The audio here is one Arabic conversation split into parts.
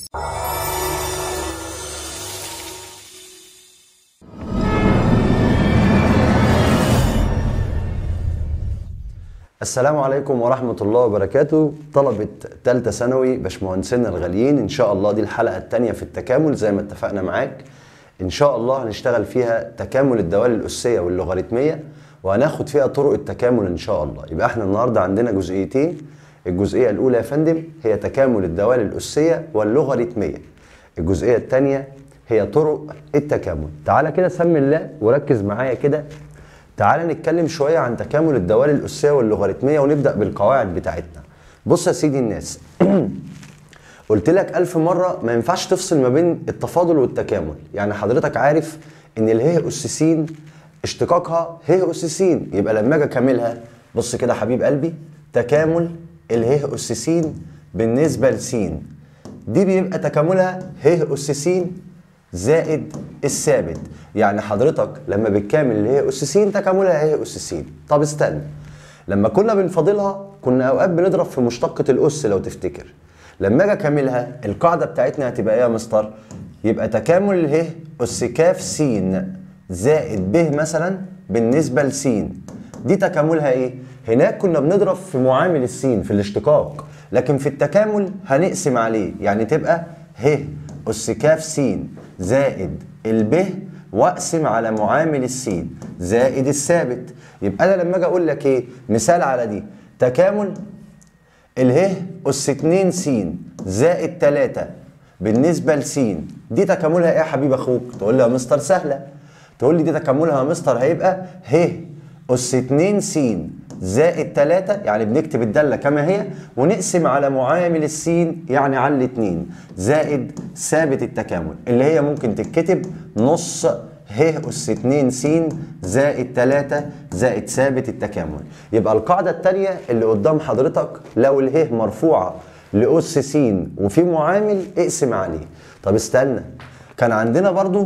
السلام عليكم ورحمة الله وبركاته. طلبة تالتة ثانوي باشمهندسينا الغاليين، إن شاء الله دي الحلقة التانية في التكامل زي ما اتفقنا معاك. إن شاء الله هنشتغل فيها تكامل الدوال الأسية واللوغاريتمية، وهناخد فيها طرق التكامل إن شاء الله. يبقى احنا النهاردة عندنا جزئيتين. الجزئية الأولى يا فندم هي تكامل الدوال الأسية واللوغاريتمية. الجزئية التانية هي طرق التكامل. تعالى كده سمي الله وركز معايا كده. تعالى نتكلم شوية عن تكامل الدوال الأسية واللوغاريتمية ونبدأ بالقواعد بتاعتنا. بص يا سيدي الناس، قلت لك 1000 مرة ما ينفعش تفصل ما بين التفاضل والتكامل. يعني حضرتك عارف إن الهي أس س اشتقاقها هي أس س، يبقى لما أجي أكملها بص كده حبيب قلبي، تكامل الهي أس س بالنسبة لس دي بيبقى تكاملها هي أس س زائد الثابت. يعني حضرتك لما بتكامل اللي هي أس س تكاملها هي أس س. طب استنى، لما كنا بنفاضلها كنا أوقات بنضرب في مشتقة الأس لو تفتكر. لما أجي أكملها القاعدة بتاعتنا هتبقى إيه يا مستر؟ يبقى تكامل اللي هي أس ك س زائد ب مثلا بالنسبة لس، دي تكاملها إيه؟ هناك كنا بنضرب في معامل السين في الاشتقاق، لكن في التكامل هنقسم عليه، يعني تبقى ه أس ك س زائد الب واقسم على معامل السين زائد الثابت. يبقى انا لما اجي اقول لك ايه مثال على دي، تكامل اله اس 2 س زائد 3 بالنسبه لس، دي تكاملها ايه يا حبيب اخوك؟ تقول لي يا مستر سهله. تقول لي دي تكاملها يا مستر هيبقى ه اس 2 س زائد 3، يعني بنكتب الداله كما هي ونقسم على معامل السين يعني على الاثنين زائد ثابت التكامل اللي هي ممكن تتكتب نص ه اس 2 س زائد 3 زائد ثابت التكامل. يبقى القاعده الثانيه اللي قدام حضرتك، لو اله مرفوعه لاس س وفي معامل اقسم عليه. طب استنى، كان عندنا برضو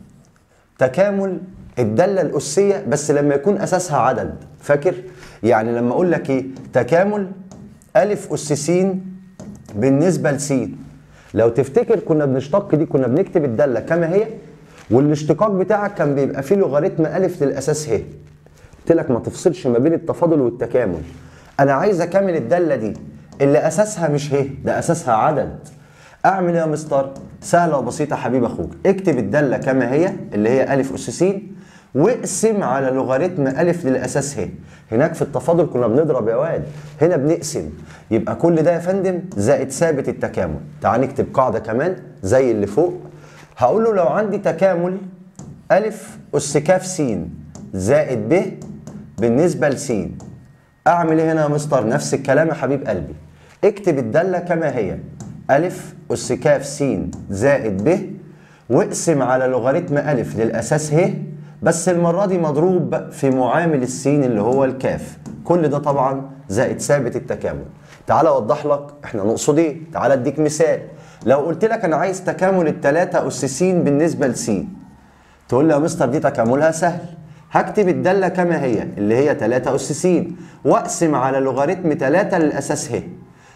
تكامل الداله الاسيه بس لما يكون اساسها عدد، فاكر؟ يعني لما اقول لك ايه تكامل الف اس س بالنسبه لس، لو تفتكر كنا بنشتق دي، كنا بنكتب الداله كما هي والاشتقاق بتاعك كان بيبقى فيه لوغاريتم الف للاساس ه. قلت لك ما تفصلش ما بين التفاضل والتكامل. انا عايز اكمل الداله دي اللي اساسها مش ه، ده اساسها عدد. اعمل ايه يا مستر؟ سهله وبسيطه حبيب اخوك، اكتب الداله كما هي اللي هي الف اس س واقسم على لوغاريتم الف للاساس ه. هناك في التفاضل كنا بنضرب يا واد، هنا بنقسم. يبقى كل ده يا فندم زائد ثابت التكامل. تعال نكتب قاعده كمان زي اللي فوق. هقول له لو عندي تكامل الف اس ك س زائد ب بالنسبه لس، اعمل ايه هنا يا مستر؟ نفس الكلام يا حبيب قلبي، اكتب الداله كما هي الف اس ك س زائد ب واقسم على لوغاريتم الف للاساس ه، بس المره دي مضروب في معامل السين اللي هو الكاف. كل ده طبعا زائد ثابت التكامل. تعالى اوضح لك احنا نقصد ايه. تعالى اديك مثال. لو قلت لك انا عايز تكامل التلاتة اس س بالنسبه لس، تقول لي يا مستر دي تكاملها سهل. هكتب الداله كما هي اللي هي 3 اس س واقسم على لوغاريتم 3 للاساس ه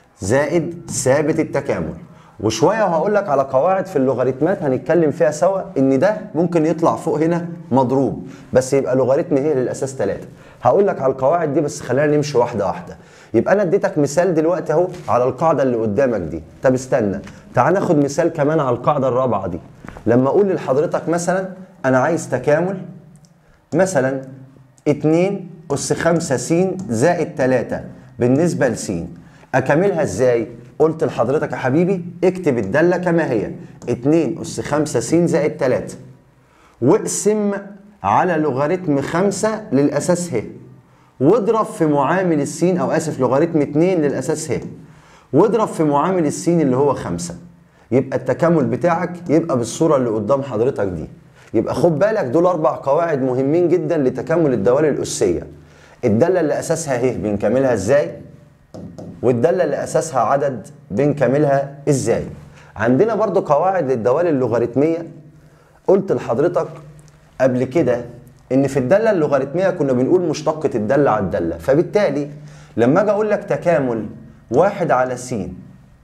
زائد ثابت التكامل. وشويه وهقول لك على قواعد في اللوغاريتمات هنتكلم فيها سوا، ان ده ممكن يطلع فوق هنا مضروب بس يبقى لوغاريتم ه للاساس 3. هقول لك على القواعد دي بس خلينا نمشي واحده واحده. يبقى انا اديتك مثال دلوقتي اهو على القاعده اللي قدامك دي. طب استنى، تعال ناخد مثال كمان على القاعده الرابعه دي. لما اقول لحضرتك مثلا انا عايز تكامل مثلا 2 اس 5 س زائد 3 بالنسبه لس، اكملها ازاي؟ قلت لحضرتك يا حبيبي اكتب الداله كما هي 2 اس 5 س زائد 3 واقسم على لوغاريتم 5 للاساس ه واضرب في معامل السين، او اسف لوغاريتم 2 للاساس ه واضرب في معامل السين اللي هو 5. يبقى التكامل بتاعك يبقى بالصوره اللي قدام حضرتك دي. يبقى خد بالك دول 4 قواعد مهمين جدا لتكامل الدوال الاسيه. الداله اللي اساسها ه بنكملها ازاي؟ والداله اللي اساسها عدد بنكملها ازاي؟ عندنا برضو قواعد للدوال اللوغاريتميه. قلت لحضرتك قبل كده ان في الداله اللوغاريتميه كنا بنقول مشتقه الداله على الداله، فبالتالي لما اجي اقول لك تكامل 1 على س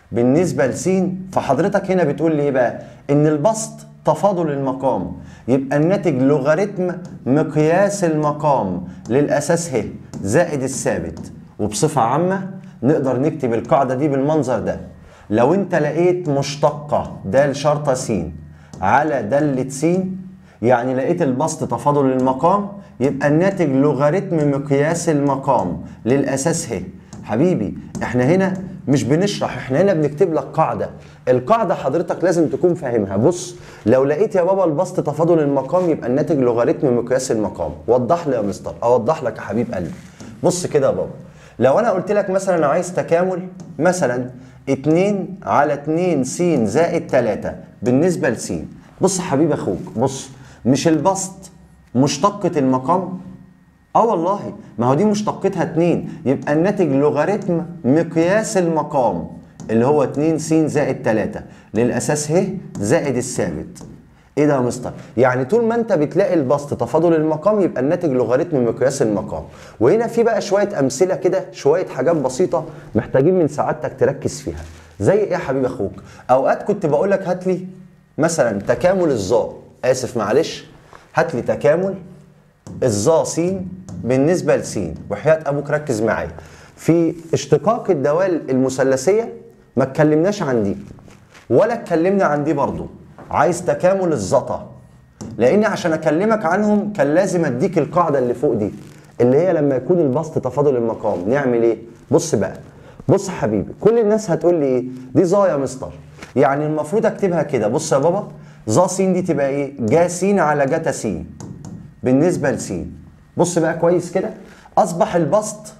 بالنسبة لس. فحضرتك هنا بتقول لي ايه بقى؟ ان البسط تفاضل المقام، يبقى الناتج لوغاريتم مقياس المقام للأساس ه زائد الثابت. وبصفة عامة نقدر نكتب القاعدة دي بالمنظر ده. لو انت لقيت مشتقة د شرطة س على دالة س، يعني لقيت البسط تفاضل المقام، يبقى الناتج لوغاريتم مقياس المقام للأساس ه. حبيبي احنا هنا مش بنشرح، احنا هنا بنكتب لك قاعدة. القاعدة حضرتك لازم تكون فاهمها. بص، لو لقيت يا بابا البسط تفاضل المقام يبقى الناتج لوغاريتم مقياس المقام. وضح لي يا مستر. اوضح لك يا حبيب قلبي. بص كده يا بابا، لو انا قلت لك مثلا عايز تكامل مثلا 2 على 2 س زائد 3 بالنسبة لس. بص حبيب اخوك، بص، مش البسط مشتقة المقام؟ والله ما هو دي مشتقتها 2، يبقى الناتج لوغاريتم مقياس المقام اللي هو 2 س زائد 3 للأساس ه زائد الثابت. ايه ده يا مستر؟ يعني طول ما انت بتلاقي البسط تفاضل المقام يبقى الناتج لوغاريتم مقياس المقام. وهنا في بقى شويه امثله كده، شويه حاجات بسيطه محتاجين من سعادتك تركز فيها. زي ايه يا حبيب اخوك؟ اوقات كنت بقول لك هات لي مثلا تكامل الظا، اسف معلش، هات لي تكامل الظا س بالنسبه لس. وحياه ابوك ركز معايا، في اشتقاق الدوال المثلثيه ما اتكلمناش عن دي ولا اتكلمنا عن دي برضو. عايز تكامل الزتا، لان عشان اكلمك عنهم كان لازم اديك القاعده اللي فوق دي، اللي هي لما يكون البسط تفاضل المقام نعمل ايه؟ بص بقى، بص حبيبي، كل الناس هتقول لي ايه؟ دي ظا يا مستر، يعني المفروض اكتبها كده. بص يا بابا، ظا س دي تبقى ايه؟ جا س على جتا س بالنسبه لس. بص بقى كويس كده، اصبح البسط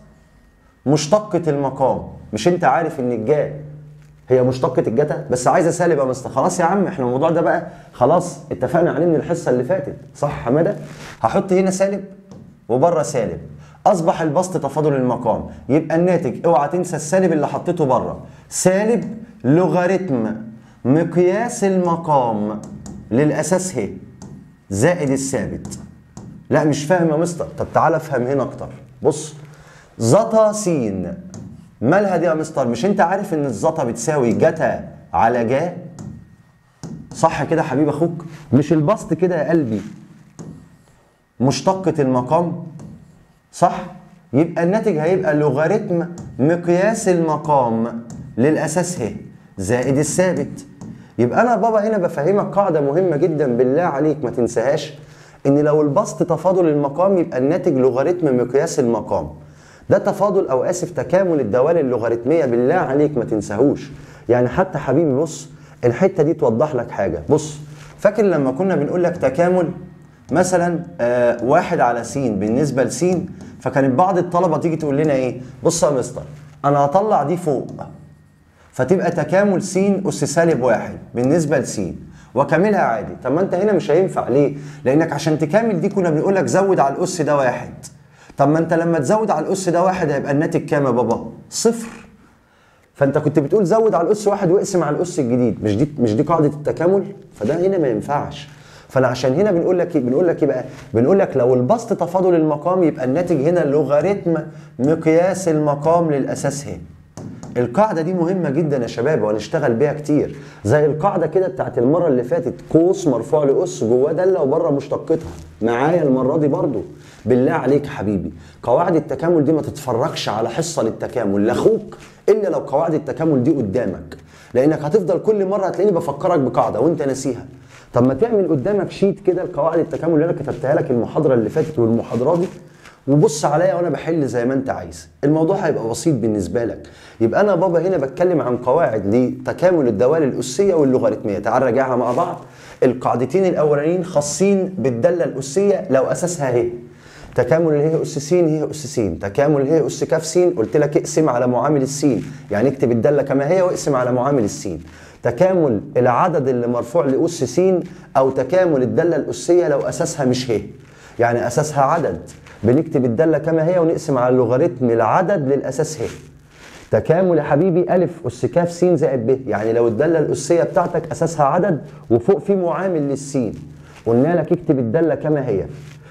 مشتقة المقام. مش انت عارف ان الجا هي مشتقة الجتا؟ بس عايزه سالب يا مستر. خلاص يا عم، احنا الموضوع ده بقى خلاص اتفقنا عليه من الحصه اللي فاتت، صح يا حماده؟ هحط هنا سالب وبره سالب، اصبح البسط تفاضل المقام، يبقى الناتج اوعى تنسى السالب اللي حطيته بره، سالب لوغاريتم مقياس المقام للاساس ه زائد الثابت. لا مش فاهم يا مستر. طب تعالى افهم هنا اكتر. بص، زتا س مالها دي يا مستر؟ مش انت عارف ان الزتا بتساوي جتا على جا؟ صح كده حبيب اخوك؟ مش البسط كده يا قلبي مشتقة المقام؟ صح؟ يبقى الناتج هيبقى لوغاريتم مقياس المقام للاساس ه زائد الثابت. يبقى انا بابا هنا بفهمك قاعده مهمه جدا بالله عليك ما تنساهاش، ان لو البسط تفاضل المقام يبقى الناتج لوغاريتم مقياس المقام. ده تفاضل او اسف تكامل الدوال اللوغاريتميه، بالله عليك ما تنساهوش. يعني حتى حبيبي بص، الحته دي توضح لك حاجه. بص، فاكر لما كنا بنقول لك تكامل مثلا 1 على س بالنسبه لس، فكانت بعض الطلبه تيجي تقول لنا ايه؟ بص يا مستر، انا هطلع دي فوق فتبقى تكامل س اس سالب 1 بالنسبه لس واكملها عادي. طب ما انت هنا مش هينفع. ليه؟ لانك عشان تكامل دي كنا بنقول لك زود على الاس ده 1. طب ما انت لما تزود على الاس ده 1 هيبقى الناتج كام يا بابا؟ 0. فانت كنت بتقول زود على الاس 1 واقسم على الاس الجديد. مش دي قاعده التكامل؟ فده هنا ما ينفعش. فانا عشان هنا بنقول لك ايه بقى؟ بنقول لك لو البسط تفاضل المقام يبقى الناتج هنا لوغاريتم مقياس المقام للاساس ه. القاعده دي مهمه جدا يا شباب وهنشتغل بيها كتير، زي القاعده كده بتاعت المره اللي فاتت، قوس مرفوع لاس جواه داله وبره مشتقتها. معايا المره دي برضو؟ بالله عليك يا حبيبي، قواعد التكامل دي ما تتفرجش على حصه للتكامل لاخوك الا لو قواعد التكامل دي قدامك، لانك هتفضل كل مره هتلاقيني بفكرك بقاعده وانت ناسيها. طب ما تعمل قدامك شيت كده القواعد التكامل اللي انا كتبتها لك المحاضره اللي فاتت والمحاضرات دي، وبص عليا وانا بحل زي ما انت عايز. الموضوع هيبقى بسيط بالنسبه لك. يبقى انا بابا هنا بتكلم عن قواعد لتكامل الدوال الاسيه واللوغاريتميه. تعال نراجعها مع بعض. القاعدتين الاولانيين خاصين بالداله الاسيه لو اساسها ه. تكامل اله اس س ه اس س، تكامل ه اس ك س قلت لك اقسم على معامل السين، يعني اكتب الداله كما هي واقسم على معامل السين. تكامل العدد اللي مرفوع لاس س او تكامل الداله الاسيه لو اساسها مش ه، يعني اساسها عدد بنكتب الداله كما هي ونقسم على لوغاريتم العدد للاساس ه. تكامل يا حبيبي ا اس ك س زائد ب، يعني لو الداله الاسيه بتاعتك اساسها عدد وفوق في معامل للسين، قلنا لك اكتب الداله كما هي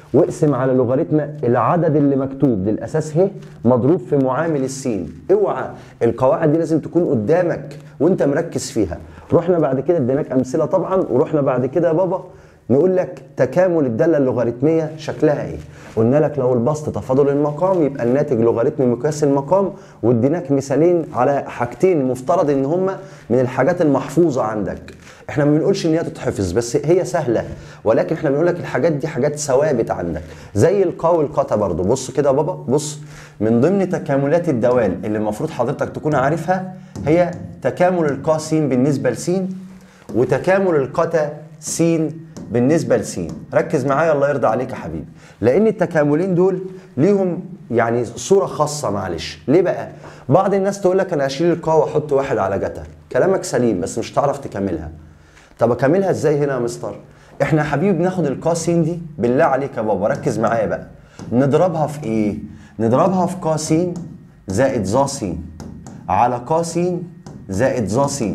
واقسم على لوغاريتم العدد اللي مكتوب للاساس ه مضروب في معامل السين. اوعى القواعد دي لازم تكون قدامك وانت مركز فيها. رحنا بعد كده اديناك امثله طبعا، ورحنا بعد كده يا بابا نقول لك تكامل الداله اللوغاريتميه شكلها ايه. قلنا لك لو البسط تفاضل المقام يبقى الناتج لوغاريتم مقياس المقام، واديناك مثالين على حاجتين مفترض ان هما من الحاجات المحفوظه عندك. احنا ما بنقولش ان هي تتحفظ بس هي سهله، ولكن احنا بنقول لك الحاجات دي حاجات ثوابت عندك زي القا والقتا برضو. بص كده يا بابا، بص من ضمن تكاملات الدوال اللي المفروض حضرتك تكون عارفها هي تكامل القا س بالنسبه لس، وتكامل القتا س بالنسبه لس. ركز معايا الله يرضى عليك يا حبيبي، لان التكاملين دول ليهم يعني صوره خاصه. معلش ليه بقى؟ بعض الناس تقول لك انا اشيل القا واحط واحد على جتا، كلامك سليم بس مش هتعرف تكملها. طب اكملها ازاي هنا يا مستر؟ احنا يا حبيبي بناخد القا س دي، بالله عليك يا بابا ركز معايا بقى، نضربها في ايه؟ نضربها في ق س زائد ظ س على ق س زائد ظ س.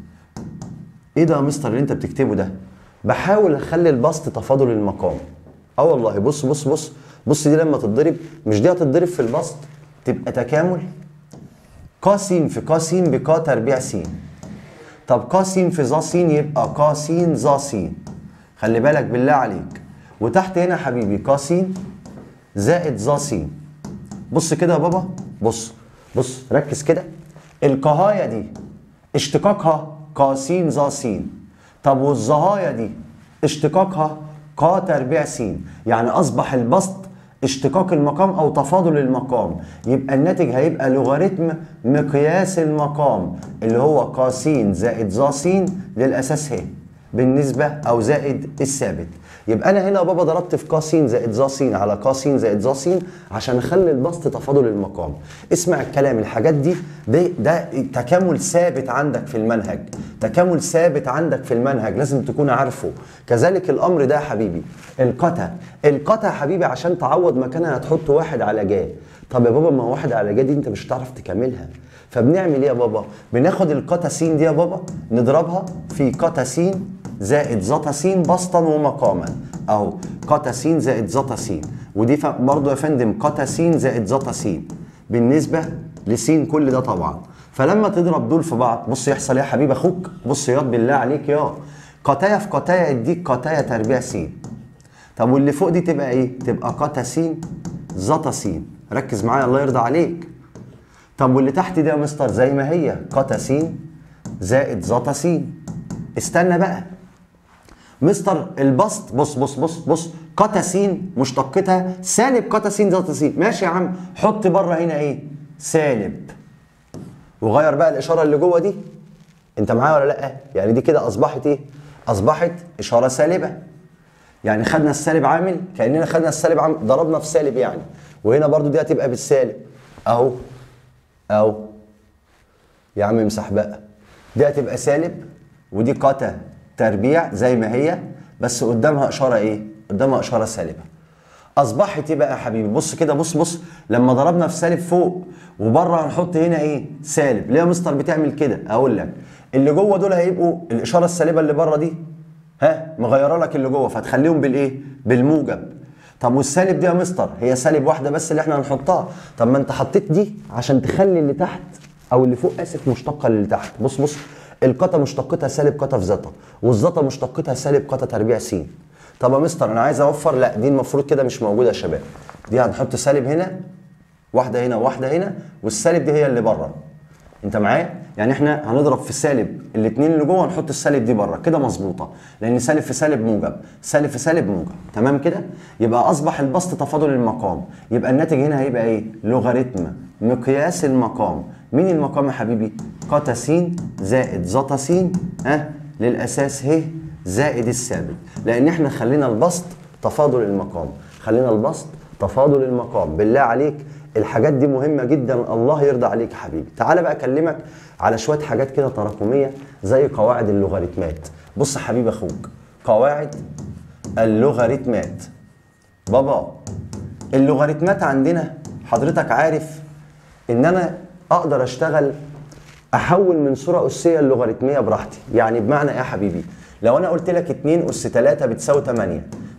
ايه ده يا مستر اللي انت بتكتبه ده؟ بحاول اخلي البسط تفاضل المقام. اه والله بص بص بص بص، دي لما تتضرب مش دي هتتضرب في البسط تبقى تكامل ق س في ق س بق تربيع س. طب ق س في ظ س يبقى ق س ظ س. خلي بالك بالله عليك. وتحت هنا حبيبي ق س زائد ظ س. بص كده يا بابا، بص بص ركز كده، القهايه دي اشتقاقها ق س ظ س. طب والظهايه دي اشتقاقها ق تربيع س. يعني اصبح البسط اشتقاق المقام او تفاضل المقام، يبقى الناتج هيبقى لوغاريتم مقياس المقام اللي هو ق س زائد ظ س للاساس ه بالنسبه او زائد الثابت. يبقى انا هنا يا بابا ضربت في ق س زائد ظ س على ق س زائد ظ س عشان اخلي البسط تفاضل المقام. اسمع الكلام، الحاجات دي ده تكامل ثابت عندك في المنهج، تكامل ثابت عندك في المنهج لازم تكون عارفه. كذلك الامر ده يا حبيبي القتا يا حبيبي عشان تعوض مكانها هتحط واحد على ج. طب يا بابا ما واحد على ج دي انت مش هتعرف تكملها، فبنعمل ايه يا بابا؟ بناخد القتا س دي يا بابا نضربها في قتا س زائد ظ س بسطا ومقاما، اهو قتا س زائد ظ س. ودي برضه يا فندم قتا س زائد ظ س بالنسبه لس كل ده طبعا. فلما تضرب دول في بعض بص يحصل ايه يا حبيب اخوك؟ بص ياض بالله عليك يا قتايه في قتايه يديك قتايه تربيع س. طب واللي فوق دي تبقى ايه؟ تبقى قتا س ظ س. ركز معايا الله يرضى عليك. طب واللي تحت دي يا مستر زي ما هي قتا س زائد ظ س. استنى بقى مستر البسط، بص بص بص بص قتا س مشتقتها سالب قتا س ظ س. ماشي يا عم، حط بره هنا ايه؟ سالب، وغير بقى الاشاره اللي جوه دي. انت معايا ولا لا؟ يعني دي كده اصبحت ايه؟ اصبحت اشاره سالبه. يعني خدنا السالب عامل، كاننا خدنا السالب عامل ضربنا في سالب يعني، وهنا برضو دي هتبقى بالسالب اهو اهو. يا عم امسح بقى، دي هتبقى سالب ودي قتا تربيع زي ما هي بس قدامها اشاره ايه؟ قدامها اشاره سالبه. اصبحت ايه بقى يا حبيبي؟ بص كده، بص بص لما ضربنا في سالب فوق وبره هنحط هنا ايه؟ سالب. ليه يا مستر بتعمل كده؟ اقول لك اللي جوه دول هيبقوا الاشاره السالبه اللي بره دي مغيره لك اللي جوه فتخليهم بالايه؟ بالموجب. طب والسالب دي يا مستر هي سالب واحده بس اللي احنا هنحطها. طب ما انت حطيت دي عشان تخلي اللي تحت او اللي فوق اسف مشتقه للي تحت. بص بص القتا مشتقتها سالب قتا في زتا، والزتا مشتقتها سالب قتا تربيع س. طب يا مستر انا عايز اوفر، لا دي المفروض كده مش موجوده يا شباب. دي هنحط سالب هنا واحده هنا وواحده هنا، والسالب دي هي اللي بره. انت معايا؟ يعني احنا هنضرب في سالب الاثنين اللي جوه ونحط السالب دي بره كده مظبوطه، لان سالب في سالب موجب، سالب في سالب موجب. تمام كده؟ يبقى اصبح البسط تفاضل المقام، يبقى الناتج هنا هيبقى ايه؟ لوغاريتم مقياس المقام. مين المقام يا حبيبي؟ قتا س زائد ظ س للاساس ه زائد الثابت، لان احنا خلينا البسط تفاضل المقام، خلينا البسط تفاضل المقام. بالله عليك الحاجات دي مهمه جدا، الله يرضى عليك يا حبيبي. تعالى بقى اكلمك على شويه حاجات كده تراكميه زي قواعد اللوغاريتمات. بص يا حبيب اخوك، قواعد اللوغاريتمات. بابا اللوغاريتمات عندنا حضرتك عارف ان انا اقدر اشتغل احول من صوره اسيه للوغاريتميه براحتي. يعني بمعنى ايه يا حبيبي؟ لو انا قلت لك 2 اس 3 بتساوي 8،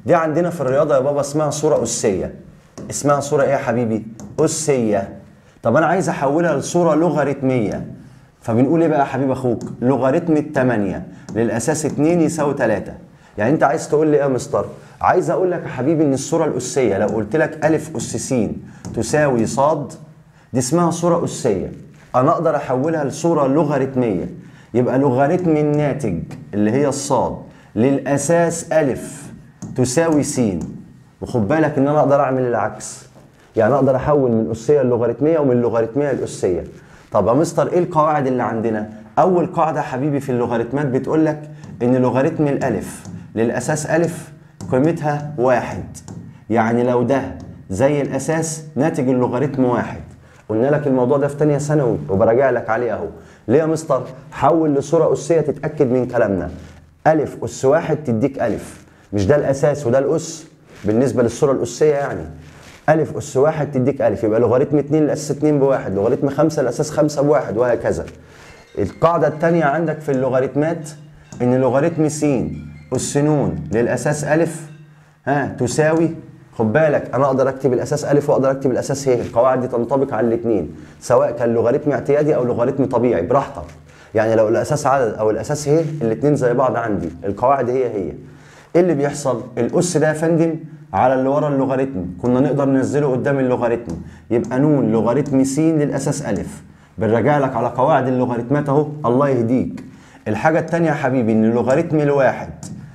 دي عندنا في الرياضه يا بابا اسمها صوره اسيه. اسمها صوره ايه يا حبيبي؟ اسيه. طب انا عايز احولها لصوره لوغاريتميه، فبنقول ايه بقى يا حبيب اخوك؟ لوغاريتم الثمانيه للاساس 2 يساوي 3. يعني انت عايز تقول لي ايه يا مستر؟ عايز اقول لك يا حبيبي ان الصوره الاسيه لو قلت لك ا اس س تساوي ص، دي اسمها صوره اسيه. انا اقدر احولها لصوره لوغاريتميه، يبقى لوغاريتم الناتج اللي هي الصاد للاساس ا تساوي س. وخد بالك ان انا اقدر اعمل العكس، يعني اقدر احول من الاسيه اللوغاريتميه ومن اللوغاريتميه للاسيه. طب يا مستر ايه القواعد اللي عندنا؟ اول قاعده يا حبيبي في اللوغاريتمات بتقول لك ان لوغاريتم الالف للاساس ا قيمتها 1. يعني لو ده زي الاساس ناتج اللوغاريتم 1. قلنا لك الموضوع ده في ثانيه ثانوي وبراجع لك عليه اهو. ليه يا مستر؟ حول لصوره اسيه تتاكد من كلامنا. ا اس 1 تديك ا، مش ده الاساس وده الاس بالنسبه للصوره الاسيه يعني. ا اس 1 تديك ا، يبقى لوغاريتم 2 للاساس 2 ب1، لوغاريتم 5 للاساس 5 ب1 وهكذا. القاعده الثانيه عندك في اللوغاريتمات ان لوغاريتم س اس ن للاساس ا تساوي، خد بالك انا اقدر اكتب الاساس ا واقدر اكتب الاساس ه، القواعد دي تنطبق على الاثنين سواء كان لوغاريتم اعتيادي او لوغاريتم طبيعي براحتك. يعني لو الاساس عدد او الاساس ه الاثنين زي بعض عندي، القواعد هي. ايه اللي بيحصل؟ الاس ده يا فندم على اللي ورا اللوغاريتم كنا نقدر ننزله قدام اللوغاريتم، يبقى ن لوغاريتم س للاساس ا. بنراجع لك على قواعد اللوغاريتمات اهو، الله يهديك. الحاجه الثانيه يا حبيبي ان لوغاريتم الواحد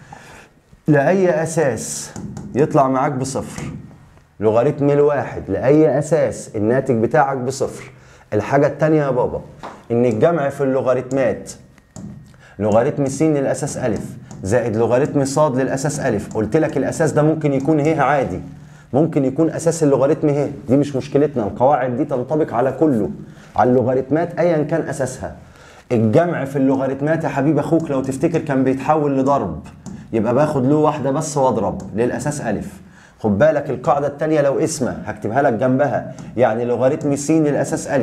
لاي اساس يطلع معاك بصفر. لوغاريتم الواحد لاي اساس الناتج بتاعك بصفر. الحاجه الثانيه يا بابا ان الجمع في اللوغاريتمات لوغاريتم س للاساس ا زائد لوغاريتم ص للاساس ا، قلت لك الاساس ده ممكن يكون ه عادي، ممكن يكون اساس اللوغاريتم ه، دي مش مشكلتنا، القواعد دي تنطبق على كله، على اللوغاريتمات ايا كان اساسها. الجمع في اللوغاريتمات يا حبيب اخوك لو تفتكر كان بيتحول لضرب، يبقى باخد له واحده بس واضرب للاساس ا. خد بالك القاعده الثانيه لو اسمها هكتبها لك جنبها، يعني لوغاريتم س للاساس ا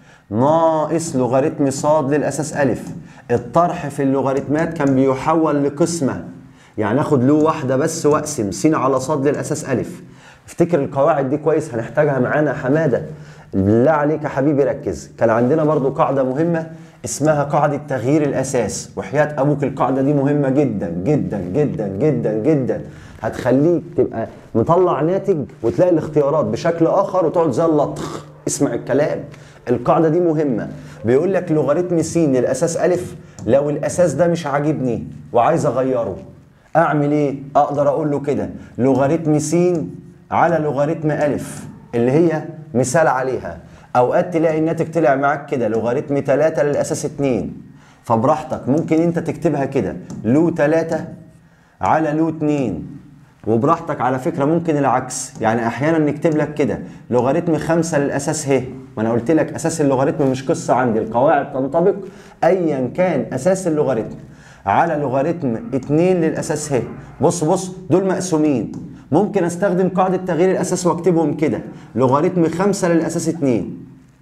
ناقص لوغاريتم ص للاساس ا. الطرح في اللوغاريتمات كان بيحول لقسمه، يعني اخد له واحده بس واقسم س على ص للاساس ا. افتكر القواعد دي كويس هنحتاجها معانا يا حماده، بالله عليك يا حبيبي ركز. كان عندنا برضو قاعده مهمه اسمها قاعده تغيير الاساس، وحياه ابوك القاعده دي مهمه جدا جدا جدا جدا جدا، هتخليك تبقى مطلع ناتج وتلاقي الاختيارات بشكل اخر وتقعد زي اللطخ. اسمع الكلام، القاعده دي مهمه. بيقول لك لوغاريتم س للاساس ا لو الاساس ده مش عاجبني وعايز اغيره اعمل ايه؟ اقدر اقول له كده لوغاريتم س على لوغاريتم ا اللي هي مثال عليها. اوقات تلاقي الناتج طلع معاك كده لوغاريتم 3 للاساس 2، فبراحتك ممكن انت تكتبها كده لو 3 على لو 2، وبراحتك على فكره ممكن العكس، يعني احيانا نكتب لك كده لوغاريتم 5 للاساس ه. ما انا قلت لك اساس اللوغاريتم مش قصه عندي، القواعد تنطبق ايا كان اساس اللوغاريتم على لوغاريتم 2 للاساس ه. بص دول مقسومين، ممكن استخدم قاعده تغيير الاساس واكتبهم كده لوغاريتم 5 للاساس 2.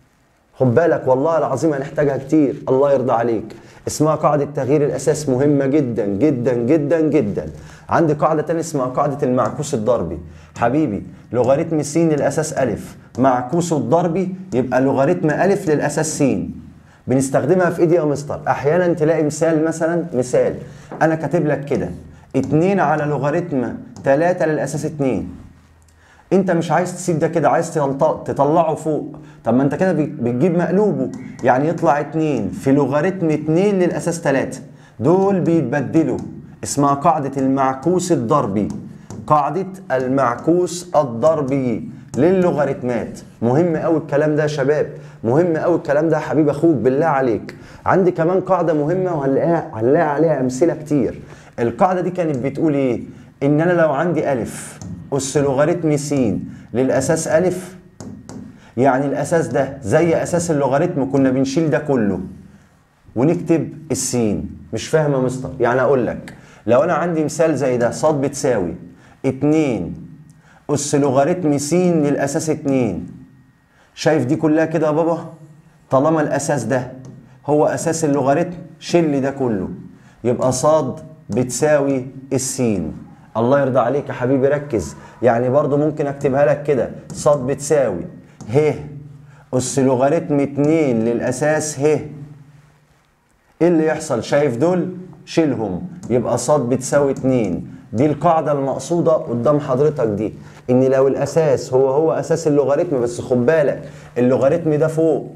خد بالك والله العظيم هنحتاجها كتير، الله يرضى عليك. اسمها قاعده تغيير الاساس، مهمه جدا جدا جدا جدا. عندي قاعده ثانيه اسمها قاعده المعكوس الضربي. حبيبي لوغاريتم س للاساس ا معكوسه الضربي يبقى لوغاريتم ا للاساس س. بنستخدمها في ايه دي يا مستر؟ احيانا تلاقي مثال، مثلا مثال انا كاتب لك كده 2 على لوغاريتم 3 للاساس 2، انت مش عايز تسيب ده كده، عايز تطلعه فوق. طب ما انت كده بتجيب مقلوبه، يعني يطلع 2 في لوغاريتم 2 للاساس 3، دول بيتبدلوا. اسمها قاعده المعكوس الضربي، قاعده المعكوس الضربي للوغاريتمات. مهم قوي الكلام ده يا شباب، مهم قوي الكلام ده يا حبيب اخوك بالله عليك. عندي كمان قاعده مهمه وهنلاقي عليها امثله كتير. القاعده دي كانت بتقول ايه؟ ان انا لو عندي ا اس لوغاريتم س للاساس ا، يعني الاساس ده زي اساس اللوغاريتم كنا بنشيل ده كله ونكتب السين. مش فاهم يا مستر؟ يعني اقول لك لو انا عندي مثال زي ده ص بتساوي 2 اس لوغاريتم س للاساس 2، شايف دي كلها كده يا بابا؟ طالما الاساس ده هو اساس اللوغاريتم شيل ده كله، يبقى ص بتساوي السين. الله يرضى عليك يا حبيبي ركز. يعني برضو ممكن اكتبها لك كده، ص بتساوي ه أس لوغاريتم 2 للأساس ه. ايه اللي يحصل؟ شايف دول؟ شيلهم، يبقى ص بتساوي 2. دي القاعدة المقصودة قدام حضرتك دي، ان لو الأساس هو أساس اللوغاريتم، بس خد بالك اللوغاريتم ده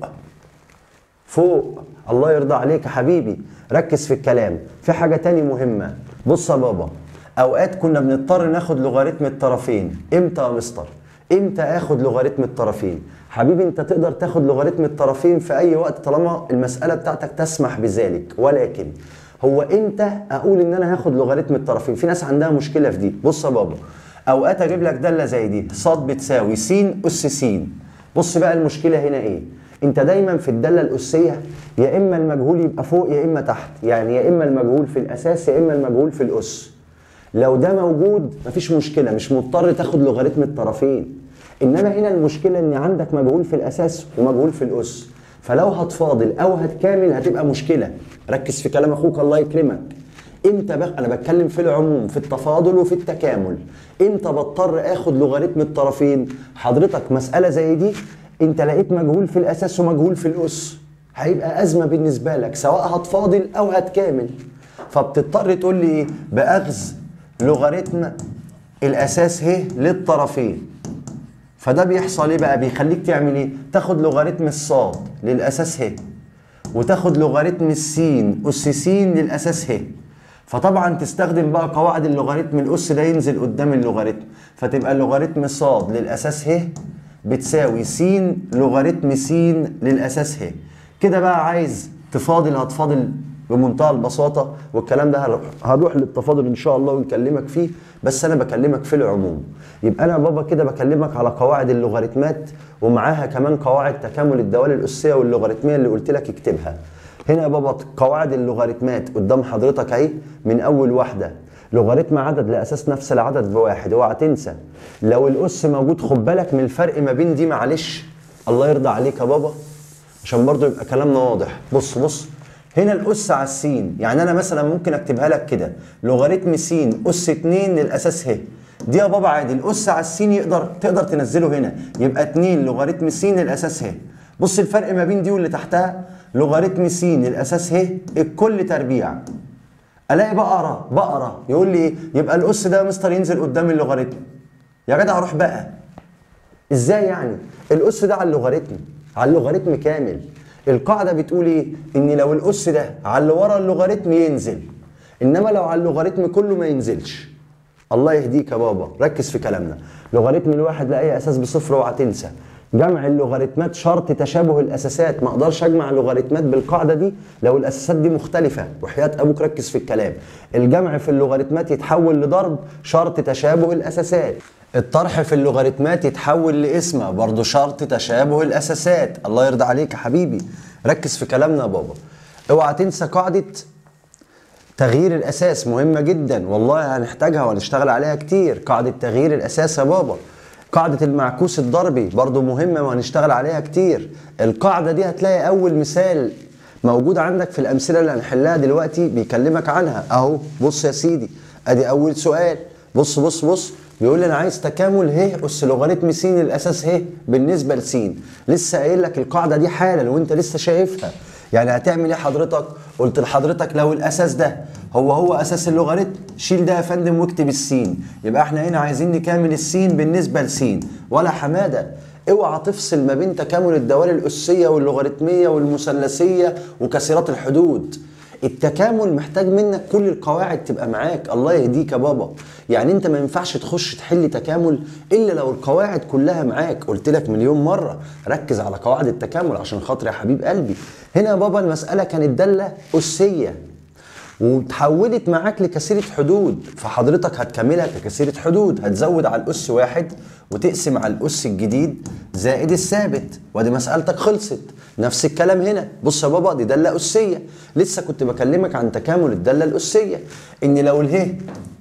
فوق. الله يرضى عليك يا حبيبي ركز في الكلام. في حاجة تاني مهمة، بص يا بابا، اوقات كنا بنضطر ناخد لوغاريتم الطرفين. امتى يا مستر؟ امتى اخد لوغاريتم الطرفين؟ حبيبي انت تقدر تاخد لوغاريتم الطرفين في اي وقت طالما المسألة بتاعتك تسمح بذلك، ولكن هو امتى اقول ان انا هاخد لوغاريتم الطرفين؟ في ناس عندها مشكلة في دي. بص يا بابا، اوقات اجيب لك دالة زي دي، ص بتساوي س أس س. بص بقى المشكلة هنا ايه؟ انت دايما في الدالة الأسية يا اما المجهول يبقى فوق يا اما تحت، يعني يا اما المجهول في الاساس يا اما المجهول في الأس. لو ده موجود مفيش مشكلة، مش مضطر تاخد لوغاريتم الطرفين. انما هنا المشكلة ان عندك مجهول في الاساس ومجهول في الأس، فلو هتفاضل او هتكامل هتبقى مشكلة. ركز في كلام اخوك الله يكرمك. امتى بقى انا بتكلم في العموم، في التفاضل وفي التكامل، امتى بضطر اخد لوغاريتم الطرفين؟ حضرتك مسألة زي دي انت لقيت مجهول في الاساس ومجهول في الأس، هيبقى ازمة بالنسبة لك سواء هتفاضل او هتكامل، فبتضطر تقول لي ايه؟ باخذ لوغاريتم الاساس ه للطرفين. فده بيحصل ايه بقى؟ بيخليك تعمل ايه؟ تاخد لوغاريتم الصاد للاساس ه، وتاخد لوغاريتم السين أس س للاساس ه. فطبعا تستخدم بقى قواعد اللوغاريتم، الأس ده ينزل قدام اللوغاريتم، فتبقى لوغاريتم صاد للاساس ه بتساوي س لوغاريتم س للاساس ه. كده بقى عايز تفاضل هتفاضل بمنتهى البساطة، والكلام ده هنروح للتفاضل ان شاء الله ونكلمك فيه، بس انا بكلمك في العموم. يبقى انا بابا كده بكلمك على قواعد اللوغاريتمات، ومعاها كمان قواعد تكامل الدوال الأسية واللوغاريتمية اللي قلت لك اكتبها. هنا يا بابا قواعد اللوغاريتمات قدام حضرتك اهي، من اول واحدة لوغاريتم عدد لأساس نفس العدد بواحد. اوعى تنسى لو الأس موجود، خد بالك من الفرق ما بين دي، معلش الله يرضى عليك يا بابا عشان برضو يبقى كلامنا واضح. بص هنا الأس على السين، يعني أنا مثلا ممكن أكتبها لك كده، لوغاريتم س أس 2 للأساس ه. دي يا بابا عادي الأس على السين تقدر تنزله هنا، يبقى 2 لوغاريتم س للأساس ه. بص الفرق ما بين دي واللي تحتها، لوغاريتم س للأساس ه الكل تربيع. ألاقي بقرة يقول لي إيه؟ يبقى الأس ده يا مستر ينزل قدام اللوغاريتم. يا جدع روح بقى. إزاي يعني؟ الأس ده على اللوغاريتم كامل. القاعدة بتقول ايه؟ ان لو الأس ده على اللي ورا اللوغاريتم ينزل، انما لو على اللوغاريتم كله ما ينزلش. الله يهديك يا بابا ركز في كلامنا. لوغاريتم الواحد لأي أساس بصفر، اوعى تنسى. جمع اللوغاريتمات شرط تشابه الأساسات، ما اقدرش اجمع اللوغاريتمات بالقاعدة دي لو الأساسات دي مختلفة، وحياة أبوك ركز في الكلام. الجمع في اللوغاريتمات يتحول لضرب شرط تشابه الأساسات. الطرح في اللوغاريتمات يتحول لقسمة برضه شرط تشابه الأساسات. الله يرضى عليك يا حبيبي ركز في كلامنا يا بابا. اوعى تنسى قاعدة تغيير الأساس، مهمة جدا والله هنحتاجها وهنشتغل عليها كتير. قاعدة تغيير الأساس يا بابا. قاعدة المعكوس الضربي برضه مهمة وهنشتغل عليها كتير. القاعدة دي هتلاقي أول مثال موجود عندك في الأمثلة اللي هنحلها دلوقتي بيكلمك عنها أهو. بص يا سيدي أدي أول سؤال، بص بيقول لي انا عايز تكامل ه اس لوغاريتم س الاساس ه بالنسبه لس. لسه قايل لك القاعده دي حالا وانت لسه شايفها. يعني هتعمل ايه حضرتك؟ قلت لحضرتك لو الاساس ده هو اساس اللوغاريتم، شيل ده يا فندم واكتب السين. يبقى احنا هنا عايزين نكامل السين بالنسبه لس. ولا حماده اوعى تفصل ما بين تكامل الدوال الاسيه واللوغاريتميه والمثلثيه وكسرات الحدود. التكامل محتاج منك كل القواعد تبقى معاك. الله يهديك يا بابا. يعني انت ما ينفعش تخش تحل تكامل الا لو القواعد كلها معاك. قلت لك مليون مره ركز على قواعد التكامل عشان خاطر يا حبيب قلبي. هنا يا بابا المساله كانت داله اسيه وتحولت معاك لكثيرة حدود، فحضرتك هتكملها ككثيرة حدود. هتزود على الأس واحد وتقسم على الأس الجديد زائد الثابت، ودي مسألتك خلصت. نفس الكلام هنا. بص يا بابا دي دالة أسية، لسه كنت بكلمك عن تكامل الدالة الأسية، إن لو اله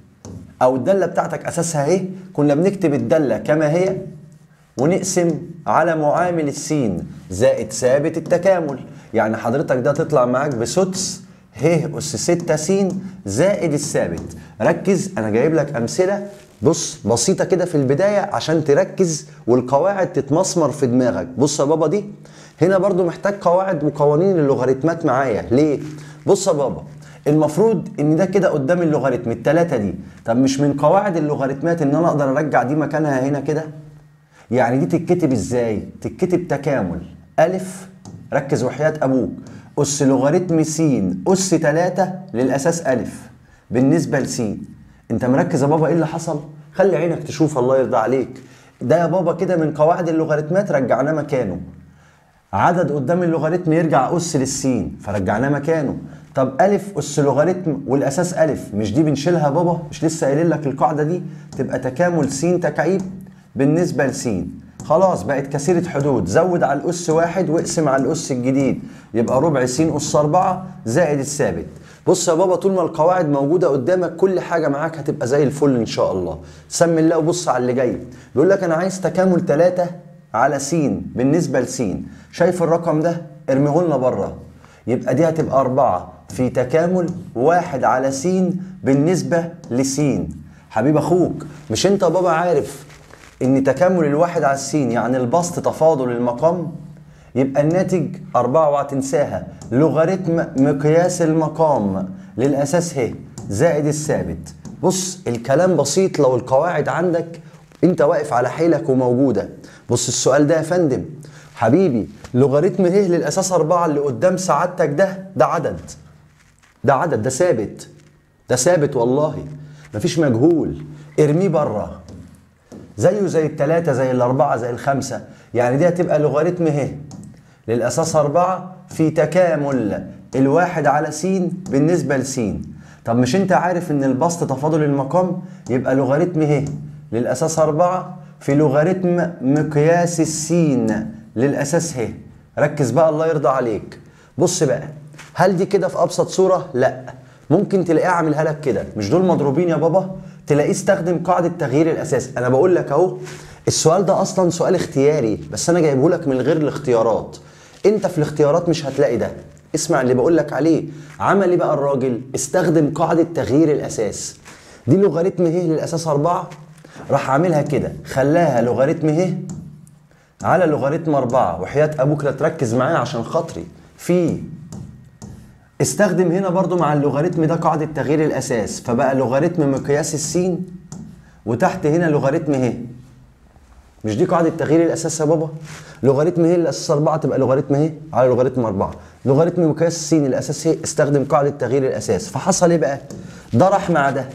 أو الدالة بتاعتك أساسها ه كنا بنكتب الدالة كما هي ونقسم على معامل السين زائد ثابت التكامل. يعني حضرتك ده تطلع معاك بسدس ه أس 6 س زائد الثابت. ركز، أنا جايب لك أمثلة بص بسيطة كده في البداية عشان تركز والقواعد تتمسمر في دماغك. بص يا بابا، دي هنا برضو محتاج قواعد وقوانين اللوغاريتمات معايا. ليه؟ بص يا بابا، المفروض ان ده كده قدام اللوغاريتم التلاتة دي. طب مش من قواعد اللوغاريتمات ان انا اقدر ارجع دي مكانها هنا كده؟ يعني دي تتكتب ازاي؟ تتكتب تكامل ألف، ركز وحياة أبوك، أس لوغاريتم س أس 3 للأساس ألف بالنسبة لس. أنت مركز يا بابا إيه اللي حصل؟ خلي عينك تشوف الله يرضى عليك. ده يا بابا كده من قواعد اللوغاريتمات رجعناه مكانه. عدد قدام اللوغاريتم يرجع أس للسين فرجعناه مكانه. طب ألف أس لوغاريتم والأساس ألف، مش دي بنشيلها يا بابا؟ مش لسه قايلين لك القاعدة دي؟ تبقى تكامل س تكعيب بالنسبة لس. خلاص بقت كثيرة حدود، زود على الأس 1 واقسم على الأس الجديد، يبقى ربع س أس 4 زائد الثابت. بص يا بابا، طول ما القواعد موجودة قدامك كل حاجة معاك هتبقى زي الفل إن شاء الله. سمي الله وبص على اللي جاي. بيقول لك أنا عايز تكامل 3 على س بالنسبة لس. شايف الرقم ده؟ ارميه لنا بره. يبقى دي هتبقى 4 في تكامل 1 على س بالنسبة لس. حبيب أخوك، مش أنت يا بابا عارف ان تكامل الواحد على السين يعني البسط تفاضل المقام؟ يبقى الناتج 4 وهتنساها، لوغاريتم مقياس المقام للاساس ه زائد الثابت. بص الكلام بسيط لو القواعد عندك انت واقف على حيلك وموجوده. بص السؤال ده يا فندم حبيبي، لوغاريتم ه للاساس 4 اللي قدام سعادتك ده عدد، ده ثابت، ده ثابت والله مفيش مجهول، ارميه بره. زيه زي التلاتة زي الأربعة زي الخمسة. يعني دي هتبقى لوغاريتم ه للأساس 4 في تكامل الواحد على س بالنسبة لس. طب مش أنت عارف إن البسط تفاضل المقام؟ يبقى لوغاريتم ه للأساس 4 في لوغاريتم مقياس السين للأساس ه. ركز بقى الله يرضى عليك. بص بقى، هل دي كده في أبسط صورة؟ لأ، ممكن تلاقيه عاملها لك كده. مش دول مضروبين يا بابا؟ تلاقيه استخدم قاعدة تغيير الأساس. أنا بقول لك أهو السؤال ده أصلا سؤال اختياري، بس أنا جايبه لك من غير الاختيارات. أنت في الاختيارات مش هتلاقي ده. اسمع اللي بقول لك عليه. عمل إيه بقى الراجل؟ استخدم قاعدة تغيير الأساس. دي لوغاريتم ه للأساس 4، راح عاملها كده، خلاها لوغاريتم ه على لوغاريتم 4. وحياة أبوك لا تركز معايا عشان خاطري. في استخدم هنا برضو مع اللوغاريتم ده قاعدة تغيير الأساس، فبقى لوغاريتم مقياس السين وتحت هنا لوغاريتم ه. مش دي قاعدة تغيير الأساس يا بابا؟ لوغاريتم ه الأساس 4 تبقى لوغاريتم ه على لوغاريتم 4. لوغاريتم مقياس السين الأساس ه، استخدم قاعدة تغيير الأساس. فحصل إيه بقى؟ ده راح مع ده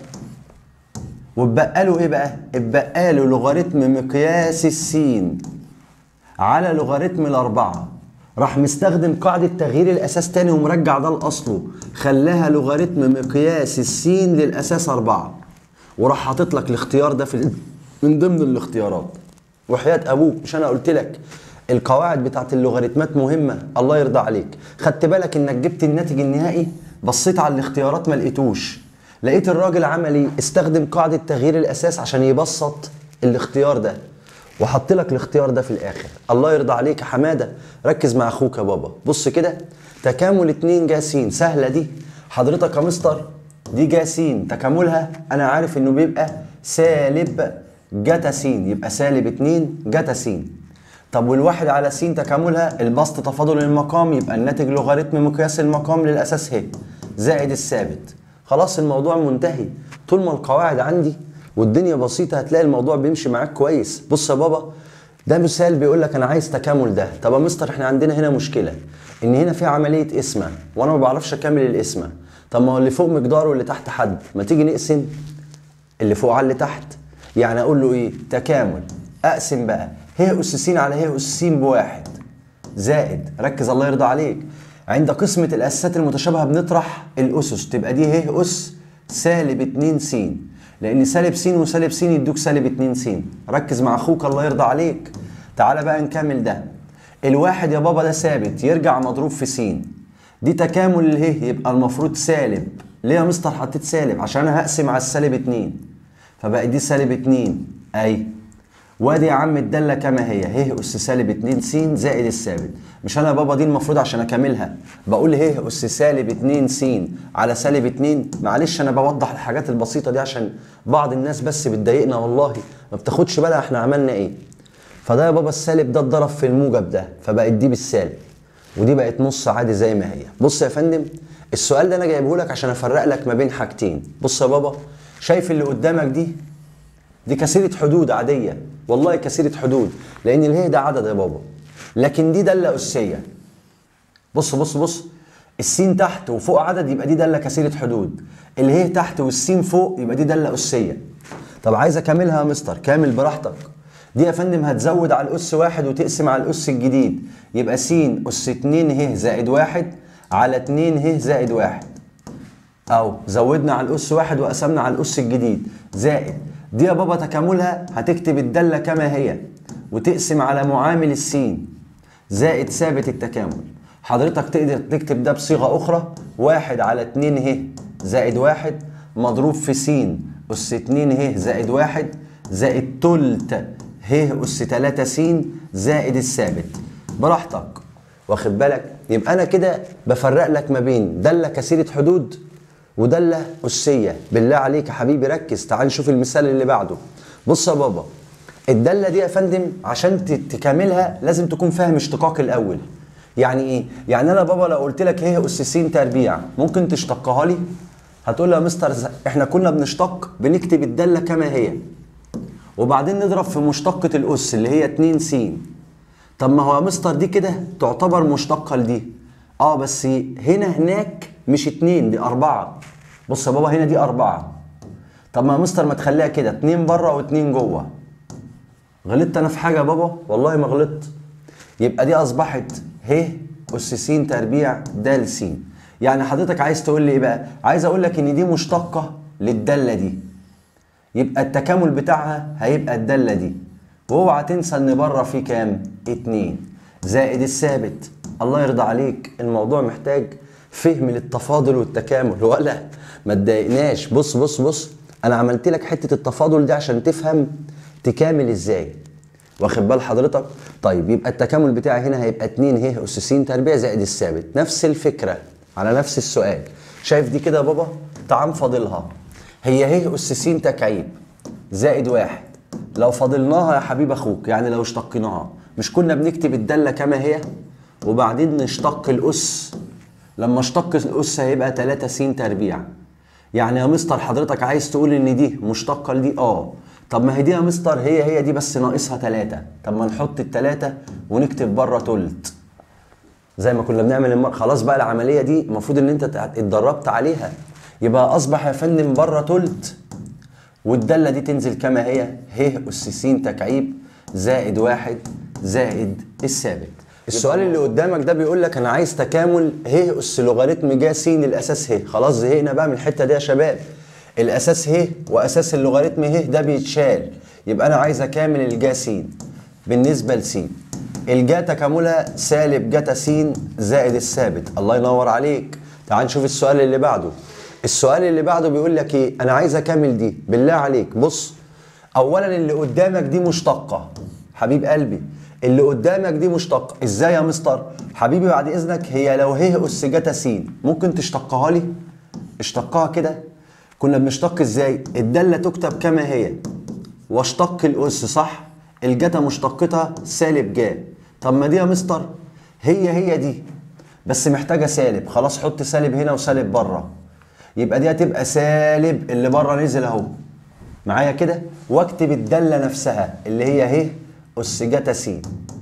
واتبقى له إيه بقى؟ اتبقى له لوغاريتم مقياس السين على لوغاريتم الأربعة. راح مستخدم قاعدة تغيير الأساس تاني ومرجع ده لأصله، خلاها لوغاريتم مقياس السين للأساس 4. وراح حاطط لك الاختيار ده من ضمن الاختيارات. وحياة أبوك مش أنا قلت لك القواعد بتاعت اللوغاريتمات مهمة؟ الله يرضى عليك. خدت بالك إنك جبت الناتج النهائي؟ بصيت على الاختيارات ما لقيتوش. لقيت الراجل عمل إيه؟ استخدم قاعدة تغيير الأساس عشان يبسط الاختيار ده، وحط لك الاختيار ده في الاخر. الله يرضى عليك يا حماده. ركز مع اخوك يا بابا. بص كده، تكامل 2 جا س سهله دي. حضرتك يا مستر دي جا س تكاملها انا عارف انه بيبقى سالب جتا س، يبقى سالب 2 جتا س. طب والواحد على س تكاملها البسط تفاضل المقام، يبقى الناتج لوغاريتم مقياس المقام للاساس ه زائد الثابت. خلاص الموضوع منتهي. طول ما القواعد عندي والدنيا بسيطه هتلاقي الموضوع بيمشي معاك كويس. بص يا بابا، ده مثال بيقول لك انا عايز تكامل ده. طب يا مستر احنا عندنا هنا مشكله ان هنا في عمليه قسمه وانا ما بعرفش اكمل القسمه. طب ما هو اللي فوق مقدار واللي تحت حد، ما تيجي نقسم اللي فوق على اللي تحت. يعني اقول له ايه؟ تكامل اقسم بقى ه اس س على ه اس س بواحد زائد، ركز الله يرضى عليك، عند قسمه الاساسات المتشابهه بنطرح الاسس، تبقى دي ه اس سالب 2 س، لان سالب س وسالب س يدوك سالب 2 س. ركز مع اخوك الله يرضى عليك. تعالى بقى نكمل ده. الواحد يا بابا ده ثابت يرجع مضروب في س، دي تكامل اله يبقى المفروض سالب. ليه يا مستر حطيت سالب؟ عشان انا هقسم على السالب 2، فبقى دي سالب 2 اي وادي يا عم الداله كما هي ه اس سالب 2 س زائد الثابت. مش انا يا بابا دي المفروض عشان اكملها بقول ه اس سالب 2 س على سالب 2؟ معلش انا بوضح الحاجات البسيطه دي عشان بعض الناس بس بتضايقنا والله ما بتاخدش بالها احنا عملنا ايه. فده يا بابا السالب ده اتضرب في الموجب ده فبقت دي بالسالب ودي بقت نص عادي زي ما هي. بص يا فندم السؤال ده انا جايبه لك عشان افرق لك ما بين حاجتين. بص يا بابا شايف اللي قدامك دي كثيرة حدود عادية، والله كثيرة حدود لأن اله ده عدد يا بابا، لكن دي دالة أسية. بص بص بص السين تحت وفوق عدد يبقى دي دالة كثيرة حدود، اله تحت والسين فوق يبقى دي دالة أسية. طب عايز أكملها يا مستر؟ كامل براحتك. دي يا فندم هتزود على الأس واحد وتقسم على الأس الجديد يبقى س أس 2 ه زائد 1 على 2 ه زائد 1. أو زودنا على الأس واحد وقسمنا على الأس الجديد زائد دي يا بابا تكاملها هتكتب الدالة كما هي وتقسم على معامل السين زائد ثابت التكامل. حضرتك تقدر تكتب ده بصيغة أخرى 1 على 2 ه زائد 1 مضروب في س أس 2 ه زائد 1 زائد تلت ه أس 3 س زائد الثابت. براحتك واخد بالك. يبقى أنا كده بفرق لك ما بين دالة كثيرة حدود ودالة أسية. بالله عليك يا حبيبي ركز، تعال نشوف المثال اللي بعده. بص يا بابا الدالة دي يا فندم عشان تكاملها لازم تكون فاهم اشتقاق الأول. يعني إيه؟ يعني أنا بابا لو قلت لك ه أس س تربيع ممكن تشتقها لي؟ هتقول لي يا مستر إحنا كنا بنشتق بنكتب الدالة كما هي وبعدين نضرب في مشتقة الأس اللي هي 2 س. طب ما هو يا مستر دي كده تعتبر مشتقة لدي. بس هناك مش 2 دي 4. بص يا بابا هنا دي 4. طب ما يا مستر ما تخليها كده 2 بره و2 جوه. غلطت انا في حاجه يا بابا؟ والله ما غلطت. يبقى دي اصبحت ه اس س تربيع د س. يعني حضرتك عايز تقول لي ايه بقى؟ عايز اقول لك ان دي مشتقه للداله دي يبقى التكامل بتاعها هيبقى الداله دي. واوعى تنسى ان بره في كام؟ 2 زائد الثابت. الله يرضى عليك الموضوع محتاج فهم للتفاضل والتكامل ولا ما تضايقناش. بص بص بص انا عملت لك حته التفاضل دي عشان تفهم تكامل ازاي، واخد بال حضرتك؟ طيب يبقى التكامل بتاعي هنا هيبقى 2 ه اس س تربيع زائد الثابت. نفس الفكره على نفس السؤال. شايف دي كده يا بابا؟ تعال فاضلها هي ه اس س تكعيب زائد 1. لو فاضلناها يا حبيب اخوك يعني لو اشتقيناها مش كنا بنكتب الداله كما هي وبعدين نشتق الاس؟ لما اشتق الاس هيبقى 3 س تربيع. يعني يا مستر حضرتك عايز تقول ان دي مشتقه لدي؟ طب ما هي دي يا مستر هي دي بس ناقصها 3. طب ما نحط ال3 ونكتب بره تلت زي ما كنا بنعمل خلاص بقى العمليه دي المفروض ان انت اتدربت عليها. يبقى اصبح يا فندم بره تلت والداله دي تنزل كما هي ه اس س تكعيب زائد 1 زائد الثابت. السؤال اللي قدامك ده بيقول لك انا عايز تكامل ه اس لوغاريتم ج س الاساس ه. خلاص زهقنا بقى من الحته دي يا شباب. الاساس ه واساس اللوغاريتم ه ده بيتشال. يبقى انا عايز اكامل الجا س بالنسبه لس. الجا تكاملها سالب جتا س زائد الثابت. الله ينور عليك. تعال نشوف السؤال اللي بعده. السؤال اللي بعده بيقول لك ايه؟ انا عايز اكامل دي. بالله عليك بص اولا اللي قدامك دي مشتقه حبيب قلبي، اللي قدامك دي مشتقه. ازاي يا مستر؟ حبيبي بعد اذنك هي لو ه اس جتا س ممكن تشتقها لي؟ اشتقها كده. كنا بنشتق ازاي؟ الداله تكتب كما هي واشتق الاس صح؟ الجتا مشتقتها سالب ج. طب ما دي يا مستر هي دي بس محتاجه سالب. خلاص حط سالب هنا وسالب بره يبقى دي هتبقى سالب اللي بره نزل اهو معايا كده واكتب الداله نفسها اللي هي ه اس جتا س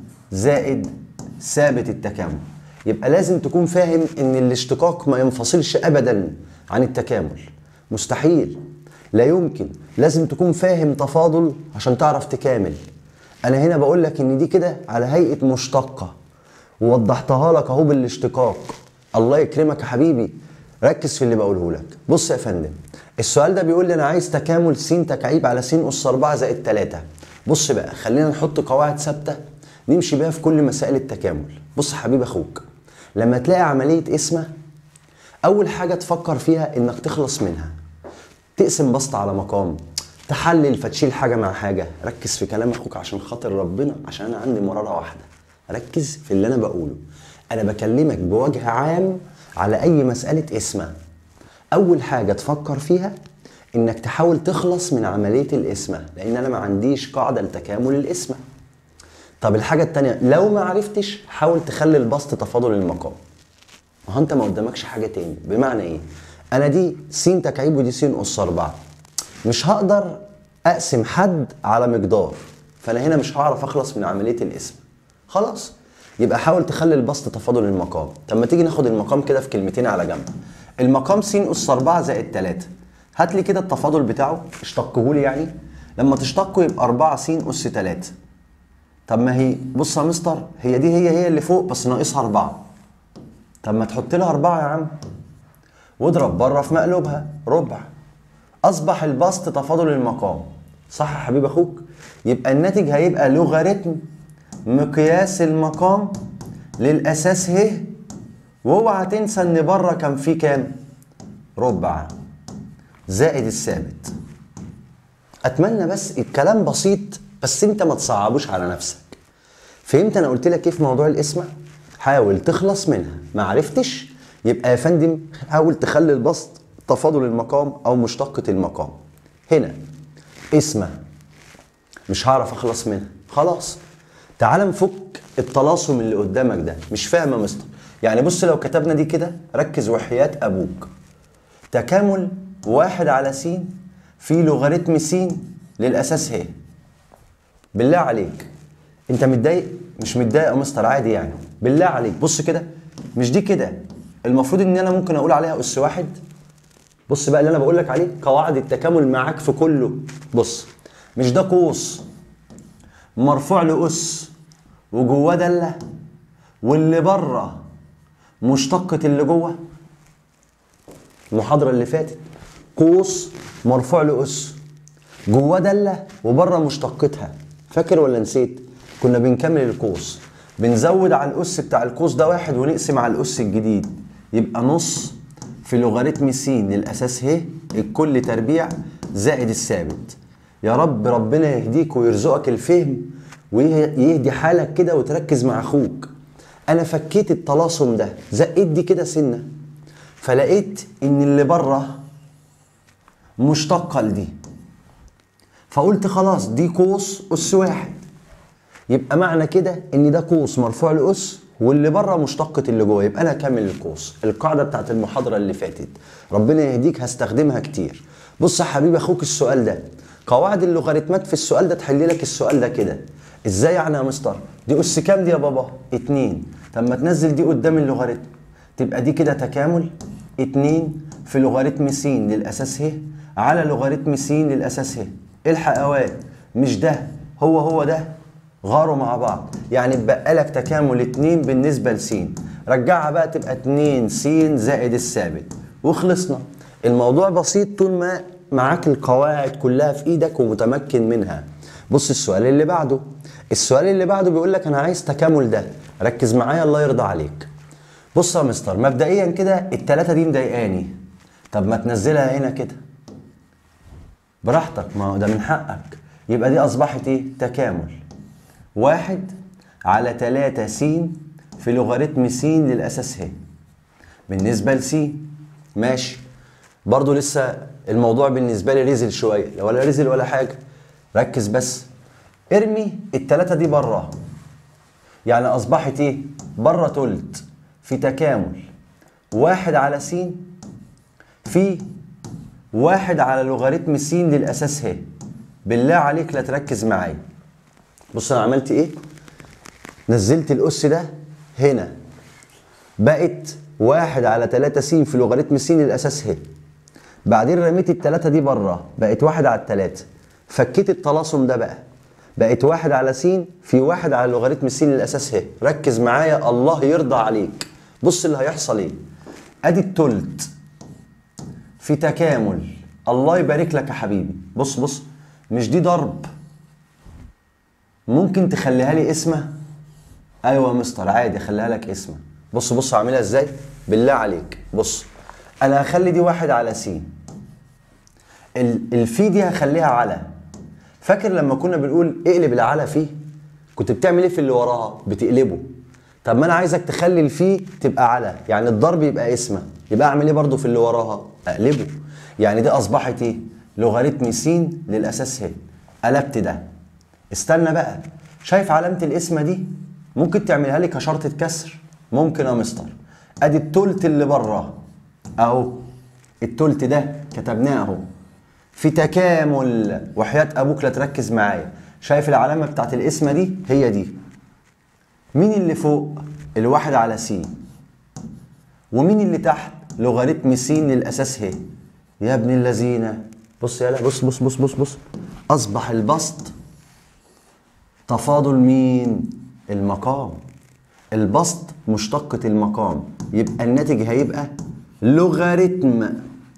زائد ثابت التكامل. يبقى لازم تكون فاهم ان الاشتقاق ما ينفصلش ابدا عن التكامل. مستحيل لا يمكن. لازم تكون فاهم تفاضل عشان تعرف تكامل. انا هنا بقول لك ان دي كده على هيئه مشتقه ووضحتها لك اهو بالاشتقاق. الله يكرمك يا حبيبي ركز في اللي بقوله لك. بص يا فندم السؤال ده بيقول لي انا عايز تكامل س تكعيب على س اس 4 زائد 3. بص بقى خلينا نحط قواعد ثابته نمشي بيها في كل مسائل التكامل. بص يا حبيب اخوك لما تلاقي عمليه قسمه اول حاجه تفكر فيها انك تخلص منها. تقسم بسط على مقام، تحلل فتشيل حاجه مع حاجه. ركز في كلام اخوك عشان خاطر ربنا، عشان انا عندي مراره واحده. ركز في اللي انا بقوله. انا بكلمك بوجه عام على اي مساله اسمها. اول حاجه تفكر فيها انك تحاول تخلص من عمليه الاسمه، لان انا ما عنديش قاعده لتكامل الاسمه. طب الحاجه التانيه، لو ما عرفتش حاول تخلي البسط تفاضل المقام. ما هو انت ما قدامكش حاجه تاني. بمعنى ايه؟ انا دي س تكعيب ودي س اس 4، مش هقدر اقسم حد على مقدار، فانا هنا مش هعرف اخلص من عمليه الاسم. خلاص، يبقى حاول تخلي البسط تفاضل المقام. طب ما تيجي ناخد المقام كده في كلمتين على جنب. المقام س اس 4 زائد 3، هات لي كده التفاضل بتاعه، اشتقه لي يعني. لما تشتقه يبقى 4 س اس 3. طب ما هي بص يا مستر، هي دي هي اللي فوق بس ناقصها 4. طب ما تحط لها 4 يا عم واضرب بره في مقلوبها ربع، اصبح البسط تفاضل المقام. صح يا حبيب اخوك؟ يبقى الناتج هيبقى لوغاريتم مقياس المقام للاساس ه، واوعى تنسى ان بره كان فيه كام؟ ربع زائد الثابت. اتمنى بس الكلام بسيط، بس انت ما تصعبوش على نفسك. فهمت انا قلت لك ايه في موضوع القسمه؟ حاول تخلص منها. ما عرفتش يبقى يا فندم حاول تخلي البسط تفاضل المقام او مشتقة المقام. هنا اسمه مش هعرف اخلص منها. خلاص، تعال نفك الطلاسم اللي قدامك ده. مش فاهم يا مستر؟ يعني بص لو كتبنا دي كده، ركز وحياة ابوك. تكامل 1 على س في لوغاريتم س للاساس ه. بالله عليك انت متضايق؟ مش متضايق يا مستر؟ عادي يعني. بالله عليك بص كده، مش دي كده المفروض ان انا ممكن اقول عليها اس 1؟ بص بقى اللي انا بقول لك عليه، قواعد التكامل معاك في كله. بص، مش ده قوس مرفوع لاس وجواه داله، واللي بره مشتقة اللي جوه؟ المحاضره اللي فاتت قوس مرفوع لاس جواه داله وبره مشتقتها. فاكر ولا نسيت؟ كنا بنكمل القوس، بنزود على الاس بتاع القوس ده 1 ونقسم على الاس الجديد، يبقى نص في لوغاريتم س للاساس ه الكل تربيع زائد الثابت. يا رب ربنا يهديك ويرزقك الفهم ويهدي حالك كده وتركز مع اخوك. انا فكيت الطلاسم ده، زقيت دي كده سنه، فلقيت ان اللي بره مشتقه لدي، فقلت خلاص دي قوس اس 1، يبقى معنى كده ان ده قوس مرفوع لاس واللي بره مشتقة اللي جوه، يبقى انا اكمل القوس. القاعده بتاعت المحاضره اللي فاتت ربنا يهديك هستخدمها كتير. بص يا حبيبي اخوك، السؤال ده قواعد اللوغاريتمات في السؤال ده تحل لك السؤال ده كده. ازاي يعني يا مستر؟ دي اس كام دي يا بابا؟ 2. طب ما تنزل دي قدام اللوغاريتم، تبقى دي كده تكامل 2 في لوغاريتم س للاساس ه على لوغاريتم س للاساس ه. الحق اوان، مش ده هو ده غاروا مع بعض، يعني اتبقى لك تكامل 2 بالنسبه لس، رجعها بقى تبقى 2 س زائد الثابت وخلصنا. الموضوع بسيط طول ما معاك القواعد كلها في ايدك ومتمكن منها. بص السؤال اللي بعده. السؤال اللي بعده بيقول لك انا عايز تكامل ده. ركز معايا الله يرضى عليك. بص يا مستر، مبدئيا كده التلاته دي مضايقاني، طب ما تنزلها هنا كده براحتك، ما هو ده من حقك. يبقى دي اصبحت ايه؟ تكامل 1 على 3 س في لوغاريتم س للاساس ه بالنسبه لس. ماشي، برضو لسه الموضوع بالنسبه لي رزل شويه، ولا رزل ولا حاجه. ركز بس، ارمي التلاته دي بره، يعني اصبحت ايه؟ بره تلت في تكامل 1 على س في 1 على لوغاريتم س للاساس ه. بالله عليك لا تركز معايا. بص انا عملت ايه؟ نزلت الاس ده هنا، بقت 1 على 3 س في لوغاريتم س للاساس ه. بعدين رميت التلاته دي بره، بقت 1 على 3. فكيت الطلاسم ده بقت 1 على س في 1 على لوغاريتم س للاساس ه. ركز معايا الله يرضى عليك. بص اللي هيحصل ايه؟ ادي التلت في تكامل، الله يبارك لك يا حبيبي. بص مش دي ضرب؟ ممكن تخليها لي اسمه؟ ايوه يا مستر عادي خليها لك اسمه. بص هعملها ازاي بالله عليك. بص انا هخلي دي 1 على س، الفي دي هخليها على. فاكر لما كنا بنقول اقلب العلى فيه؟ كنت بتعمل ايه في اللي وراها؟ بتقلبه. طب ما انا عايزك تخلي الفي تبقى على، يعني الضرب يبقى اسمه، يبقى اعمل ايه برضو في اللي وراها؟ اقلبه. يعني دي اصبحت ايه؟ لوغاريتم س للاساس ه. قلبت ده. استنى بقى، شايف علامه القسمه دي؟ ممكن تعملها لي كشرطه كسر؟ ممكن يا مستر. ادي التلت اللي بره اهو، التلت ده كتبناه اهو في تكامل. وحياة ابوك لا تركز معايا، شايف العلامه بتاعت القسمه دي؟ هي دي. مين اللي فوق؟ الواحد على س. ومين اللي تحت؟ لوغاريتم س للاساس ه. يا ابن اللذينه، بص يالا، بص بص بص بص بص. اصبح البسط تفاضل مين؟ المقام. البسط مشتقة المقام، يبقى الناتج هيبقى لوغاريتم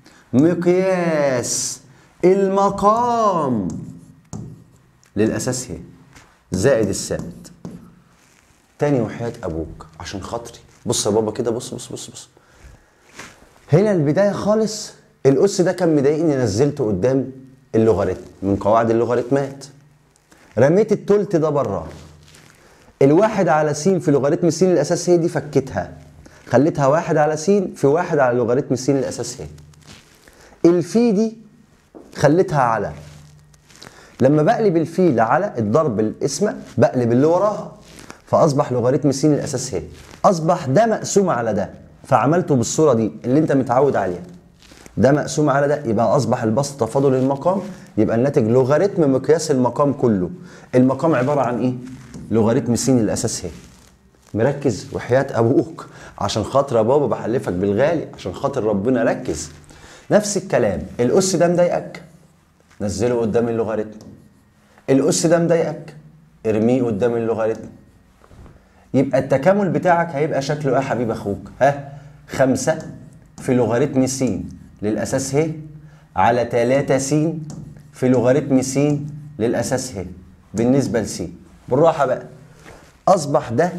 مقياس المقام للأساس ه زائد الثابت. تاني وحياة أبوك عشان خاطري، بص يا بابا كده، بص بص بص بص. هنا البداية خالص الأس ده كان مضايقني، نزلته قدام اللوغاريتم من قواعد اللوغاريتمات. رميت التلت ده بره. الواحد على س في لوغاريتم س للأساس ه دي فكتها، خليتها واحد على س في واحد على لوغاريتم س للأساس ه. الفي دي خليتها على. لما بقلب الفي لعلى الضرب القسمة بقلب اللي وراها، فأصبح لوغاريتم س للأساس ه. أصبح ده مقسوم على ده، فعملته بالصورة دي اللي أنت متعود عليها. ده مقسوم على ده، يبقى أصبح البسط تفاضل المقام، يبقى الناتج لوغاريتم مقياس المقام كله. المقام عبارة عن إيه؟ لوغاريتم س للأساس ه. مركز وحياة أبوك عشان خاطر يا بابا، بحلفك بالغالي عشان خاطر ربنا، ركز. نفس الكلام، الأس ده مضايقك؟ نزله قدام اللوغاريتم. الأس ده مضايقك؟ ارميه قدام اللوغاريتم. يبقى التكامل بتاعك هيبقى شكله ايه يا حبيب اخوك؟ ها؟ 5 في لوغاريتم س للأساس ه على 3 س في لوغاريتم س للأساس ه بالنسبة لس. بالراحة بقى. أصبح ده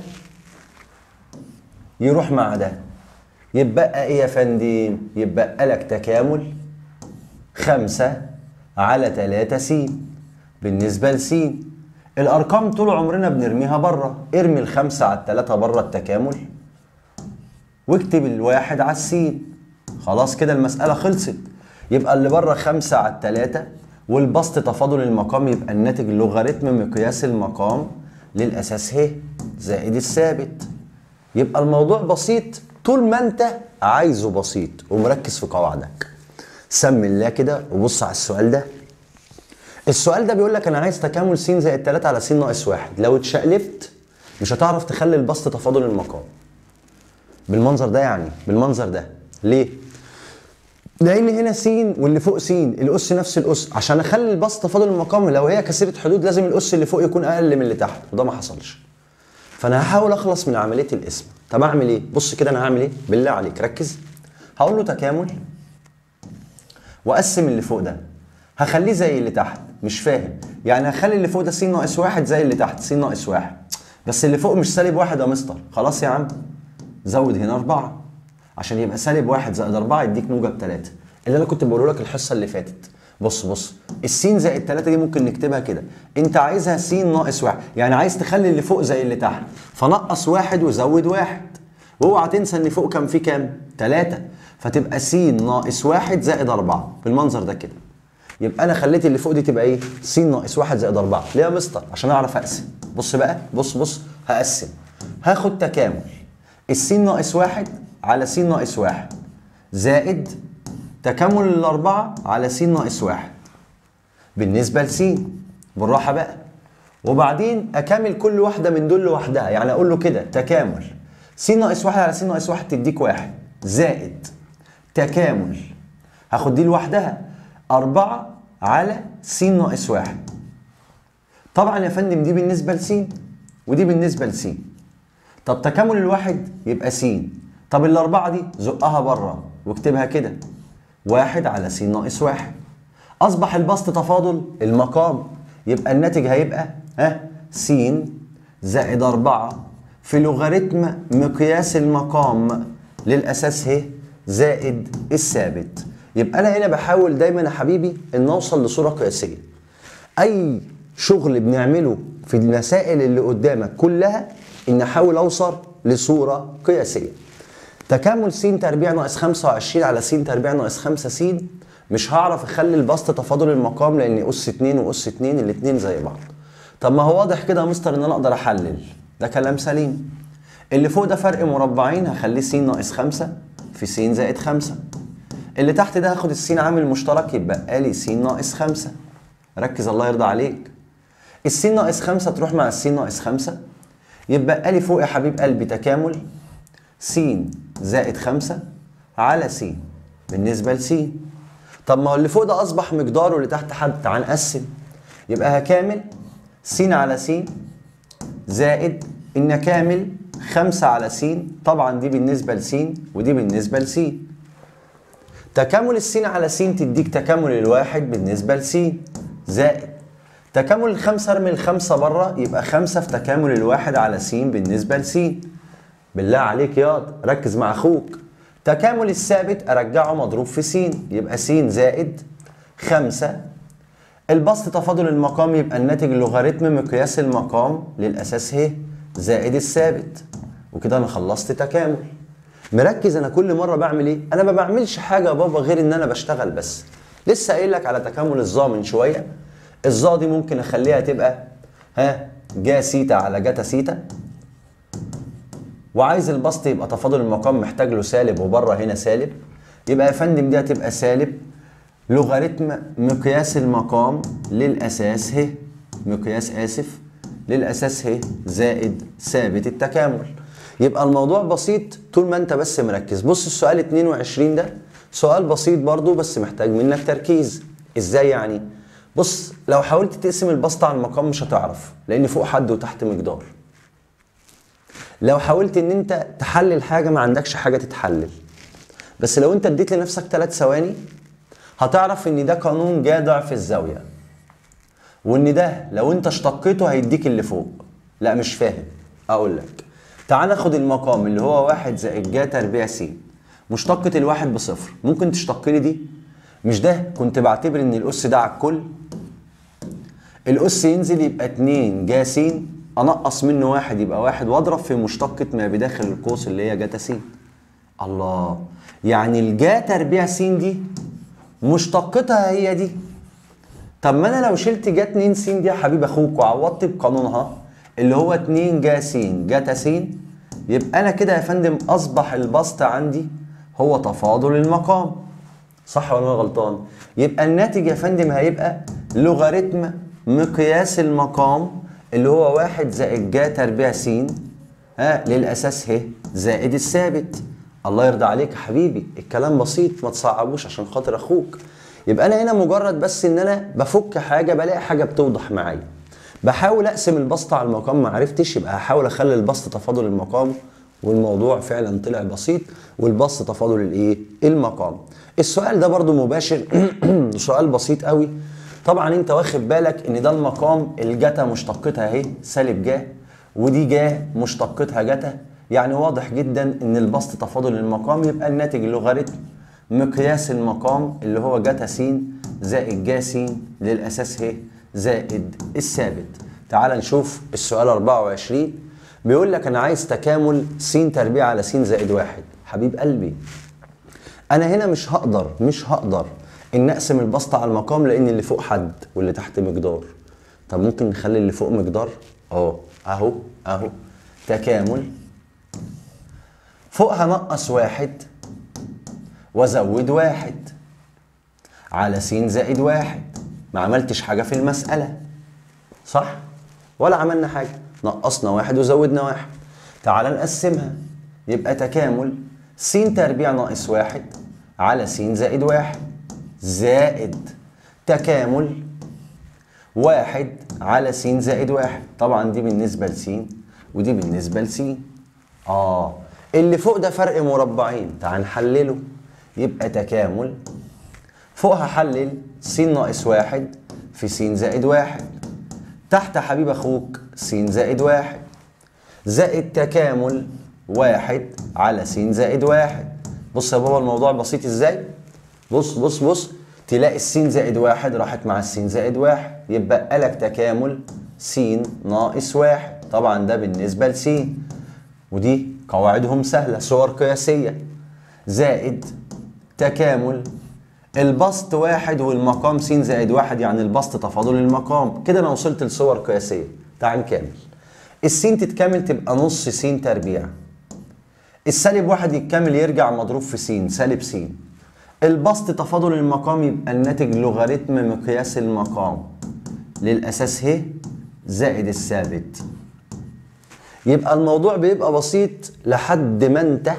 يروح مع ده، يبقى ايه يا فندم؟ يبقى لك تكامل 5 على 3 س بالنسبة لس. الأرقام طول عمرنا بنرميها بره، ارمي ال5 على ال3 بره التكامل واكتب الواحد على السين. خلاص كده المسألة خلصت. يبقى اللي بره 5 على 3 والبسط تفاضل المقام، يبقى الناتج لوغاريتم مقياس المقام للأساس ه زائد الثابت. يبقى الموضوع بسيط طول ما انت عايزه بسيط ومركز في قواعدك. سمي الله كده وبص على السؤال ده. السؤال ده بيقول لك انا عايز تكامل س زائد 3 على س ناقص 1. لو اتشقلبت مش هتعرف تخلي البسط تفاضل المقام بالمنظر ده، يعني بالمنظر ده. ليه؟ لان هنا س واللي فوق س الاس نفس الاس. عشان اخلي البسط تفاضل المقام لو هي كثيره حدود لازم الاس اللي فوق يكون اقل من اللي تحت، وده ما حصلش. فانا هحاول اخلص من عمليه القسمه. طب اعمل ايه؟ بص كده انا هعمل ايه؟ بالله عليك ركز. هقول له تكامل واقسم اللي فوق ده، هخليه زي اللي تحت. مش فاهم يعني هخلي اللي فوق ده س ناقص 1 زي اللي تحت س ناقص 1، بس اللي فوق مش سالب 1 يا مستر. خلاص يا عم، زود هنا 4 عشان يبقى سالب 1 زائد 4 يديك موجب 3 اللي انا كنت بقوله لك الحصه اللي فاتت. بص بص، السين زائد 3 دي ممكن نكتبها كده، انت عايزها س ناقص 1، يعني عايز تخلي اللي فوق زي اللي تحت، فنقص 1 وزود 1. واوعى تنسى ان فوق كان فيه كام؟ 3، فتبقى س ناقص 1 زائد 4 بالمنظر ده كده. يبقى انا خليت اللي فوق دي تبقى ايه؟ س ناقص 1 زائد 4. ليه يا مستر؟ عشان اعرف اقسم. بص بقى، بص بص، هقسم. هاخد تكامل الس ناقص 1 على س ناقص 1 زائد تكامل الأربعة على س ناقص 1 بالنسبة لس. بالراحة بقى. وبعدين أكامل كل واحدة من دول لوحدها، يعني أقول له كده تكامل س ناقص 1 على س ناقص 1 تديك 1 زائد تكامل، هاخد دي لوحدها 4 على س ناقص 1. طبعا يا فندم دي بالنسبة لس ودي بالنسبة لس. طب تكامل الواحد يبقى س، طب الأربعة دي زقها بره واكتبها كده 1 على س ناقص 1. أصبح البسط تفاضل المقام، يبقى الناتج هيبقى س زائد 4 في لوغاريتم مقياس المقام للأساس ه زائد الثابت. يبقى انا هنا بحاول دايما يا حبيبي ان اوصل لصوره قياسيه. اي شغل بنعمله في المسائل اللي قدامك كلها ان احاول اوصل لصوره قياسيه. تكامل س تربيع ناقص 25 على س تربيع ناقص 5 س، مش هعرف اخلي البسط تفاضل المقام لان اس 2 واس 2 الاتنين زي بعض. طب ما هو واضح كده يا مستر ان انا اقدر احلل، ده كلام سليم. اللي فوق ده فرق مربعين، هخليه س ناقص 5 في س زائد 5. اللي تحت ده هاخد السين عامل مشترك يبقى لي س ناقص 5. ركز الله يرضى عليك. الس ناقص 5 تروح مع الس ناقص 5، يبقى لي فوق يا حبيب قلبي تكامل س زائد 5 على س بالنسبه لس. طب ما هو اللي فوق ده اصبح مقدار واللي تحت حد، تعال نقسم. يبقى هكامل س على س زائد ان كامل 5 على س، طبعا دي بالنسبه لس ودي بالنسبه لس. تكامل السين على س تديك تكامل الواحد بالنسبه لس، زائد تكامل الخمسه ارمي الخمسه بره يبقى 5 في تكامل الواحد على س بالنسبه لس. بالله عليك ياض ركز مع اخوك. تكامل الثابت ارجعه مضروب في س يبقى س زائد 5. البسط تفاضل المقام يبقى الناتج لوغاريتم مقياس المقام للاساس ه زائد الثابت. وكده انا خلصت تكامل. مركز انا كل مره بعمل ايه؟ انا ما بعملش حاجه يا بابا غير ان انا بشتغل بس. لسه قايل لك على تكامل الظا من شويه. الظا دي ممكن اخليها تبقى جا سيتا على جاتا سيتا، وعايز البسط يبقى تفاضل المقام محتاج له سالب وبره هنا سالب، يبقى يا فندم دي هتبقى سالب لوغاريتم مقياس المقام للاساس ه، مقياس للاساس ه زائد ثابت التكامل. يبقى الموضوع بسيط طول ما انت بس مركز. بص السؤال 22 ده سؤال بسيط برضو بس محتاج منك تركيز. ازاي يعني؟ بص لو حاولت تقسم البسط على المقام مش هتعرف لان فوق حد وتحت مقدار. لو حاولت ان انت تحلل حاجه ما عندكش حاجه تتحلل. بس لو انت اديت لنفسك 3 ثواني هتعرف ان ده قانون جا ضعف الزاويه، وان ده لو انت اشتقيته هيديك اللي فوق. لا مش فاهم، اقول لك. تعال ناخد المقام اللي هو 1 زائد جا تربيع س، مشتقة الواحد بصفر. ممكن تشتق لي دي؟ مش ده كنت بعتبر ان الاس ده على الكل؟ الاس ينزل يبقى 2 جا س، انقص منه 1 يبقى 1 واضرب في مشتقة ما بداخل القوس اللي هي جاتا س. الله، يعني الجا تربيع س دي مشتقتها هي دي. طب ما انا لو شلت جا 2 س دي يا حبيب اخوك وعوضت بقانونها اللي هو 2 جا س جاتا س، يبقى انا كده يا فندم اصبح البسط عندي هو تفاضل المقام. صح ولا انا غلطان؟ يبقى الناتج يا فندم هيبقى لوغاريتم مقياس المقام اللي هو 1 زائد جا تربيع س للاساس ه زائد الثابت. الله يرضى عليك يا حبيبي، الكلام بسيط ما تصعبوش عشان خاطر اخوك. يبقى انا هنا مجرد بس ان انا بفك حاجه بلاقي حاجه بتوضح معايا. بحاول اقسم البسط على المقام ما عرفتش يبقى هحاول اخلي البسط تفاضل المقام، والموضوع فعلا طلع بسيط والبسط تفاضل الايه؟ المقام. السؤال ده برضو مباشر سؤال بسيط قوي. طبعا انت واخد بالك ان ده المقام الجتا مشتقتها اهي سالب جا، ودي جا مشتقتها جتا، يعني واضح جدا ان البسط تفاضل المقام يبقى الناتج لوغاريتم مقياس المقام اللي هو جتا س زائد جا س للاساس ه زائد الثابت. تعال نشوف السؤال 24. بيقول لك انا عايز تكامل س تربيع على س زائد 1. حبيب قلبي انا هنا مش هقدر ان اقسم البسط على المقام لان اللي فوق حد واللي تحت مقدار. طب ممكن نخلي اللي فوق مقدار؟ اهو تكامل فوق هنقص 1 وازود 1 على س زائد 1. ما عملتش حاجه في المساله صح؟ ولا عملنا حاجه، نقصنا 1 وزودنا 1. تعال نقسمها يبقى تكامل س تربيع ناقص 1 على س زائد 1 زائد تكامل 1 على س زائد 1. طبعا دي بالنسبه لس ودي بالنسبه لس. اللي فوق ده فرق مربعين، تعال نحلله. يبقى تكامل فوق هحلل س ناقص 1 في س زائد 1، تحت حبيب اخوك س زائد 1 زائد تكامل 1 على س زائد 1. بص يا بابا الموضوع بسيط ازاي؟ بص بص بص، تلاقي السين زائد واحد راحت مع السين زائد واحد، يبقى لك تكامل س ناقص واحد. طبعا ده بالنسبة لس، ودي قواعدهم سهلة، صور قياسية. زائد تكامل البسط واحد والمقام س زائد واحد، يعني البسط تفاضل المقام. كده انا وصلت لصور قياسية. تعال نكمل. السين تتكامل تبقى نص س تربيع. السالب واحد يتكامل يرجع مضروب في س، سالب س. البسط تفاضل المقام يبقى الناتج لوغاريتم مقياس المقام للأساس ه زائد الثابت. يبقى الموضوع بيبقى بسيط لحد ما انت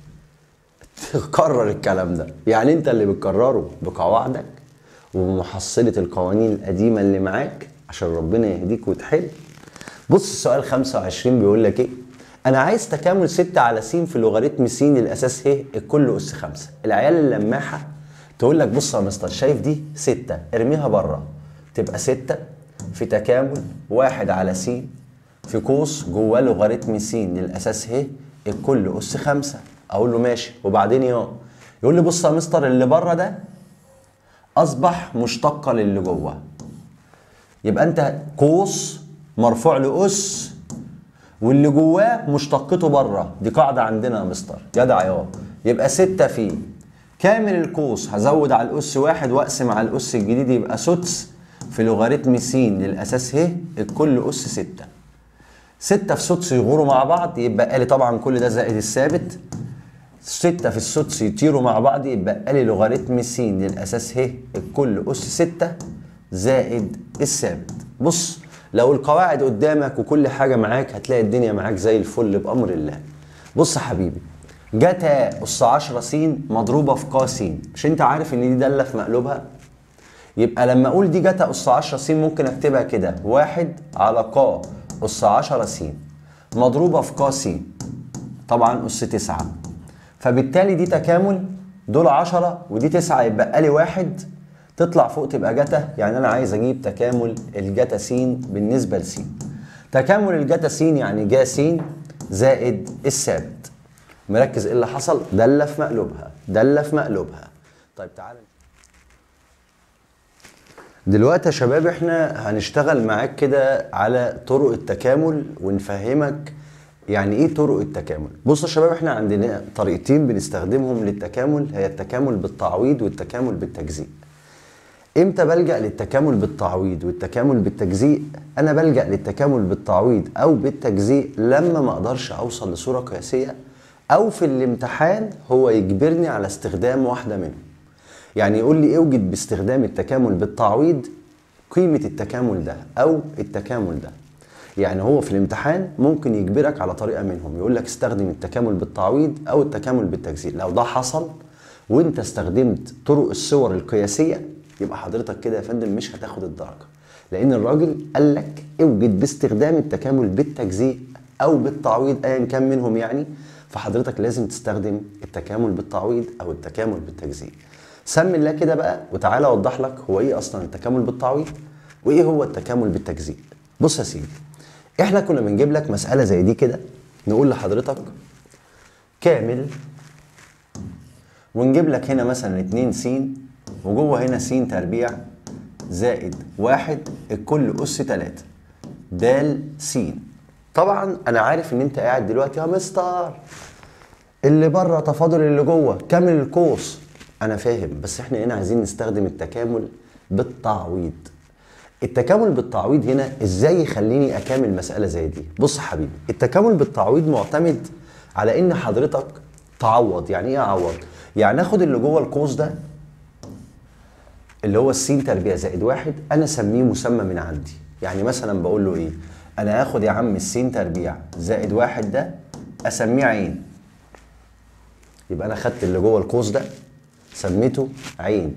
تكرر الكلام ده. يعني انت اللي بتكرره بقواعدك وبمحصلة القوانين القديمة اللي معاك عشان ربنا يهديك وتحل. بص السؤال 25 بيقول لك ايه؟ انا عايز تكامل 6 على س في لوغاريتم س للاساس ه الكل اس 5. العيال اللماحه تقول لك بص يا مستر، شايف دي 6 ارميها بره، تبقى 6 في تكامل 1 على س في قوس جواه لوغاريتم س للاساس ه الكل اس 5. اقول له ماشي، وبعدين يقول لي بص يا مستر، اللي بره ده اصبح مشتقه للي جوه. يبقى انت قوس مرفوع لأس واللي جواه مشتقته بره، دي قاعده عندنا يا مستر جدع يبقى 6 في كامل القوس هزود على الاس 1 واقسم على الاس الجديد يبقى سدس في لوغاريتم س للاساس ه الكل اس 6. 6 في سدس يغوروا مع بعض يبقى لي طبعا كل ده زائد الثابت. 6 في السدس يطيروا مع بعض يبقى لي لوغاريتم س للاساس ه الكل اس 6 زائد الثابت. بص لو القواعد قدامك وكل حاجة معاك هتلاقي الدنيا معاك زي الفل بأمر الله. بص يا حبيبي، جتا أس 10 س مضروبة في ق س، مش أنت عارف إن دي دالة في مقلوبها؟ يبقى لما أقول دي جتا أس 10 س ممكن أكتبها كده 1 على ق أس 10 س مضروبة في ق س، طبعا أس 9. فبالتالي دي تكامل، دول 10 ودي 9 يبقى لي 1 تطلع فوق تبقى جتا. يعني انا عايز اجيب تكامل الجتا س بالنسبه لس. تكامل الجتا س يعني جا س زائد الثابت. مركز ايه اللي حصل؟ داله في مقلوبها، داله في مقلوبها. طيب تعالى دلوقتي يا شباب احنا هنشتغل معاك كده على طرق التكامل ونفهمك يعني ايه طرق التكامل. بص يا شباب، احنا عندنا طريقتين بنستخدمهم للتكامل، هي التكامل بالتعويض والتكامل بالتجزيء. امتى بلجأ للتكامل بالتعويض والتكامل بالتجزيء؟ انا بلجأ للتكامل بالتعويض او بالتجزيء لما ما اقدرش اوصل لصورة قياسية او في الامتحان هو يجبرني على استخدام واحدة منهم. يعني يقول لي اوجد باستخدام التكامل بالتعويض قيمة التكامل ده او التكامل ده. يعني هو في الامتحان ممكن يجبرك على طريقة منهم، يقول لك استخدم التكامل بالتعويض او التكامل بالتجزيء. لو ده حصل وانت استخدمت طرق الصور القياسية يبقى حضرتك كده يا فندم مش هتاخد الدرجة، لان الراجل قال لك اوجد باستخدام التكامل بالتجزيء او بالتعويض ايا كان منهم يعني. فحضرتك لازم تستخدم التكامل بالتعويض او التكامل بالتجزيء. سمي الله كده بقى وتعالى اوضح لك هو ايه اصلا التكامل بالتعويض وايه هو التكامل بالتجزيء. بص يا سيدي، احنا كنا بنجيب لك مسألة زي دي كده، نقول لحضرتك كامل ونجيب لك هنا مثلا 2 س وجوه هنا س تربيع زائد 1 الكل أس 3 د س. طبعا أنا عارف إن أنت قاعد دلوقتي يا مستر اللي بره تفاضل اللي جوه كامل القوس. أنا فاهم، بس إحنا هنا عايزين نستخدم التكامل بالتعويض. التكامل بالتعويض هنا إزاي يخليني أكامل مسألة زي دي؟ بص يا حبيبي، التكامل بالتعويض معتمد على إن حضرتك تعوض. يعني إيه أعوض؟ يعني آخد اللي جوه القوس ده اللي هو الس تربيع زائد 1 انا اسميه مسمى من عندي. يعني مثلا بقول له ايه؟ انا هاخد يا عم الس تربيع زائد 1 ده اسميه عين. يبقى انا خدت اللي جوه القوس ده سميته عين.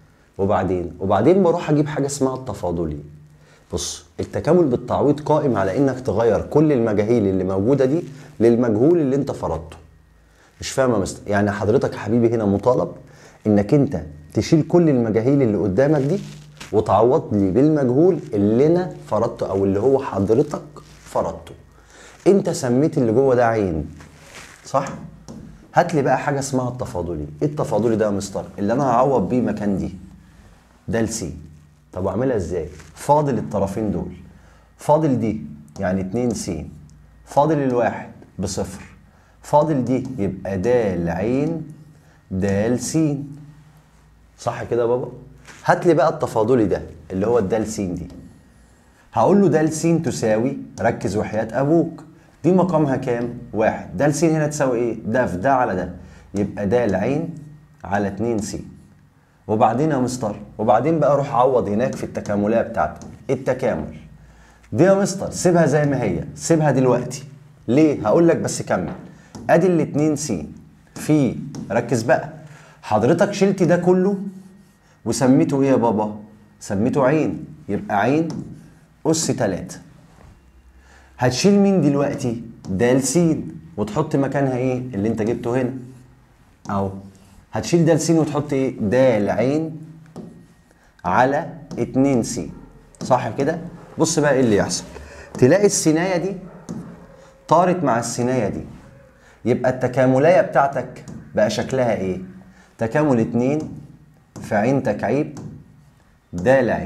وبعدين بروح اجيب حاجه اسمها التفاضلي. بص، التكامل بالتعويض قائم على انك تغير كل المجاهيل اللي موجوده دي للمجهول اللي انت فرضته. مش فاهم يا مستر؟ يعني حضرتك يا حبيبي هنا مطالب انك انت تشيل كل المجاهيل اللي قدامك دي وتعوض لي بالمجهول اللي انا فرضته او اللي هو حضرتك فرضته. انت سميت اللي جوه ده عين، صح؟ هات لي بقى حاجه اسمها التفاضلي. ايه التفاضلي ده يا مستر؟ اللي انا هعوض بيه مكان دي ده س. طب واعملها ازاي؟ فاضل الطرفين دول، فاضل دي يعني 2 س، فاضل الواحد بصفر، فاضل دي يبقى د ع د س. صح كده يا بابا؟ هات لي بقى التفاضلي ده اللي هو الد س دي. هقول له د س تساوي، ركز وحياة ابوك، دي مقامها كام؟ واحد. د س هنا تساوي ايه؟ ده في ده على ده، يبقى د ع على 2 س. وبعدين يا مستر، وبعدين بقى روح عوض هناك في التكامليه بتاعتك. التكامل دي يا مستر سيبها زي ما هي، سيبها دلوقتي. ليه؟ هقول لك بس كمل. ادي ال 2 س في، ركز بقى، حضرتك شلت ده كله وسميته ايه يا بابا؟ سميته عين، يبقى عين اس 3. هتشيل مين دلوقتي؟ د س، وتحط مكانها ايه؟ اللي انت جبته هنا اهو. هتشيل د س وتحط ايه؟ د ع على 2 س. صح كده؟ بص بقى ايه اللي يحصل. تلاقي السينايه دي طارت مع السينايه دي، يبقى التكامليه بتاعتك بقى شكلها ايه؟ تكامل 2 في ع تكعيب د ع.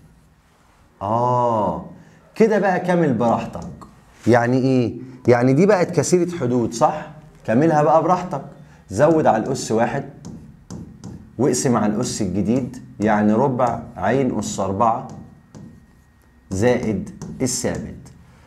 كده بقى كامل براحتك. يعني ايه؟ يعني دي بقت كسيرة حدود، صح؟ كملها بقى براحتك، زود على الأس 1 واقسم على الأس الجديد، يعني ربع ع أس 4 زائد الثابت.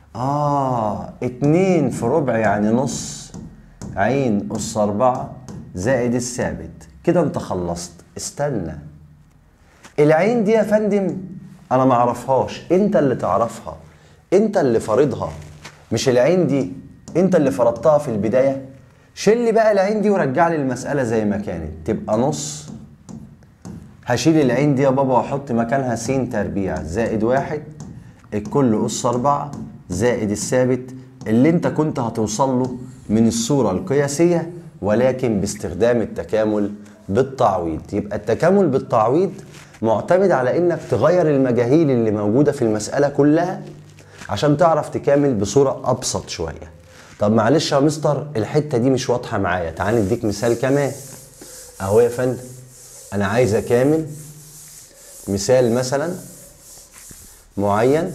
2 في ربع يعني نص ع أس 4 زائد الثابت. كده انت خلصت. استنى، العين دي يا فندم انا ما اعرفهاش، انت اللي تعرفها، انت اللي فرضها، مش العين دي انت اللي فرضتها في البدايه. شيل لي بقى العين دي ورجع لي المساله زي ما كانت، تبقى نص. هشيل العين دي يا بابا واحط مكانها س تربيع زائد 1 الكل اس 4 زائد الثابت اللي انت كنت هتوصل له من الصوره القياسيه، ولكن باستخدام التكامل بالتعويض. يبقى التكامل بالتعويض معتمد على انك تغير المجاهيل اللي موجوده في المساله كلها عشان تعرف تكامل بصوره ابسط شويه. طب معلش يا مستر الحته دي مش واضحه معايا، تعال نديك مثال كمان اهو يا فندم. انا عايز اكامل مثال مثلا معين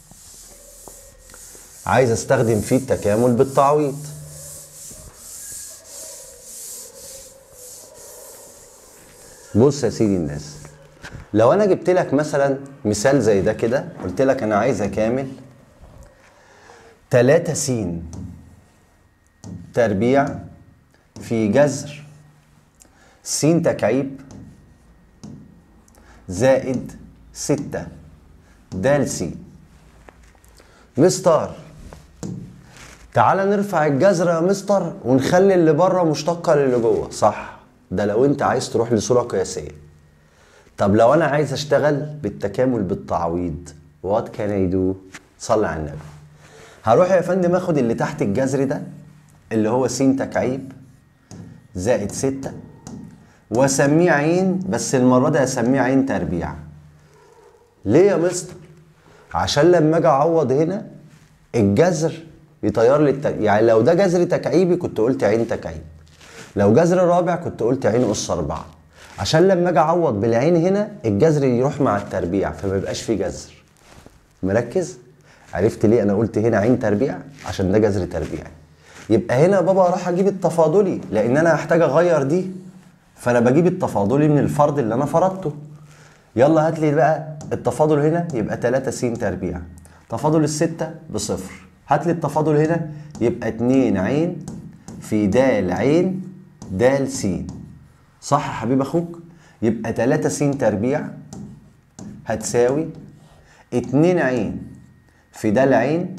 عايز استخدم فيه التكامل بالتعويض. بص يا سيدي الناس، لو انا جبت لك مثلا مثال زي ده كده، قلت لك انا عايز اكامل 3 س تربيع في جذر س تكعيب زائد 6 د س. مستر تعال نرفع الجذر يا مستر ونخلي اللي بره مشتقه للي جوه. صح، ده لو انت عايز تروح لصوره قياسيه. طب لو انا عايز اشتغل بالتكامل بالتعويض، وات كان اي دو؟ صلي على النبي. هروح يا فندم اخد اللي تحت الجذر ده اللي هو س تكعيب زائد 6 واسميه عين، بس المره دي اسميه عين تربيع. ليه يا مستر؟ عشان لما اجي اعوض هنا الجذر يطير لي يعني لو ده جذر تكعيبي كنت قلت عين تكعيب، لو جذر رابع كنت قلت عين اس 4، عشان لما اجي اعوض بالعين هنا الجذر يروح مع التربيع فما يبقاش فيه جذر. مركز؟ عرفت ليه انا قلت هنا عين تربيع؟ عشان ده جذر تربيعي. يبقى هنا بابا راح اجيب التفاضلي لان انا هحتاج اغير دي، فانا بجيب التفاضلي من الفرض اللي انا فرضته. يلا هات لي بقى التفاضل هنا، يبقى 3 س تربيع، تفاضل الستة بصفر. هات لي التفاضل هنا يبقى 2 عين في د عين د س. صح يا حبيب اخوك؟ يبقى 3 س تربيع هتساوي 2 عين في د عين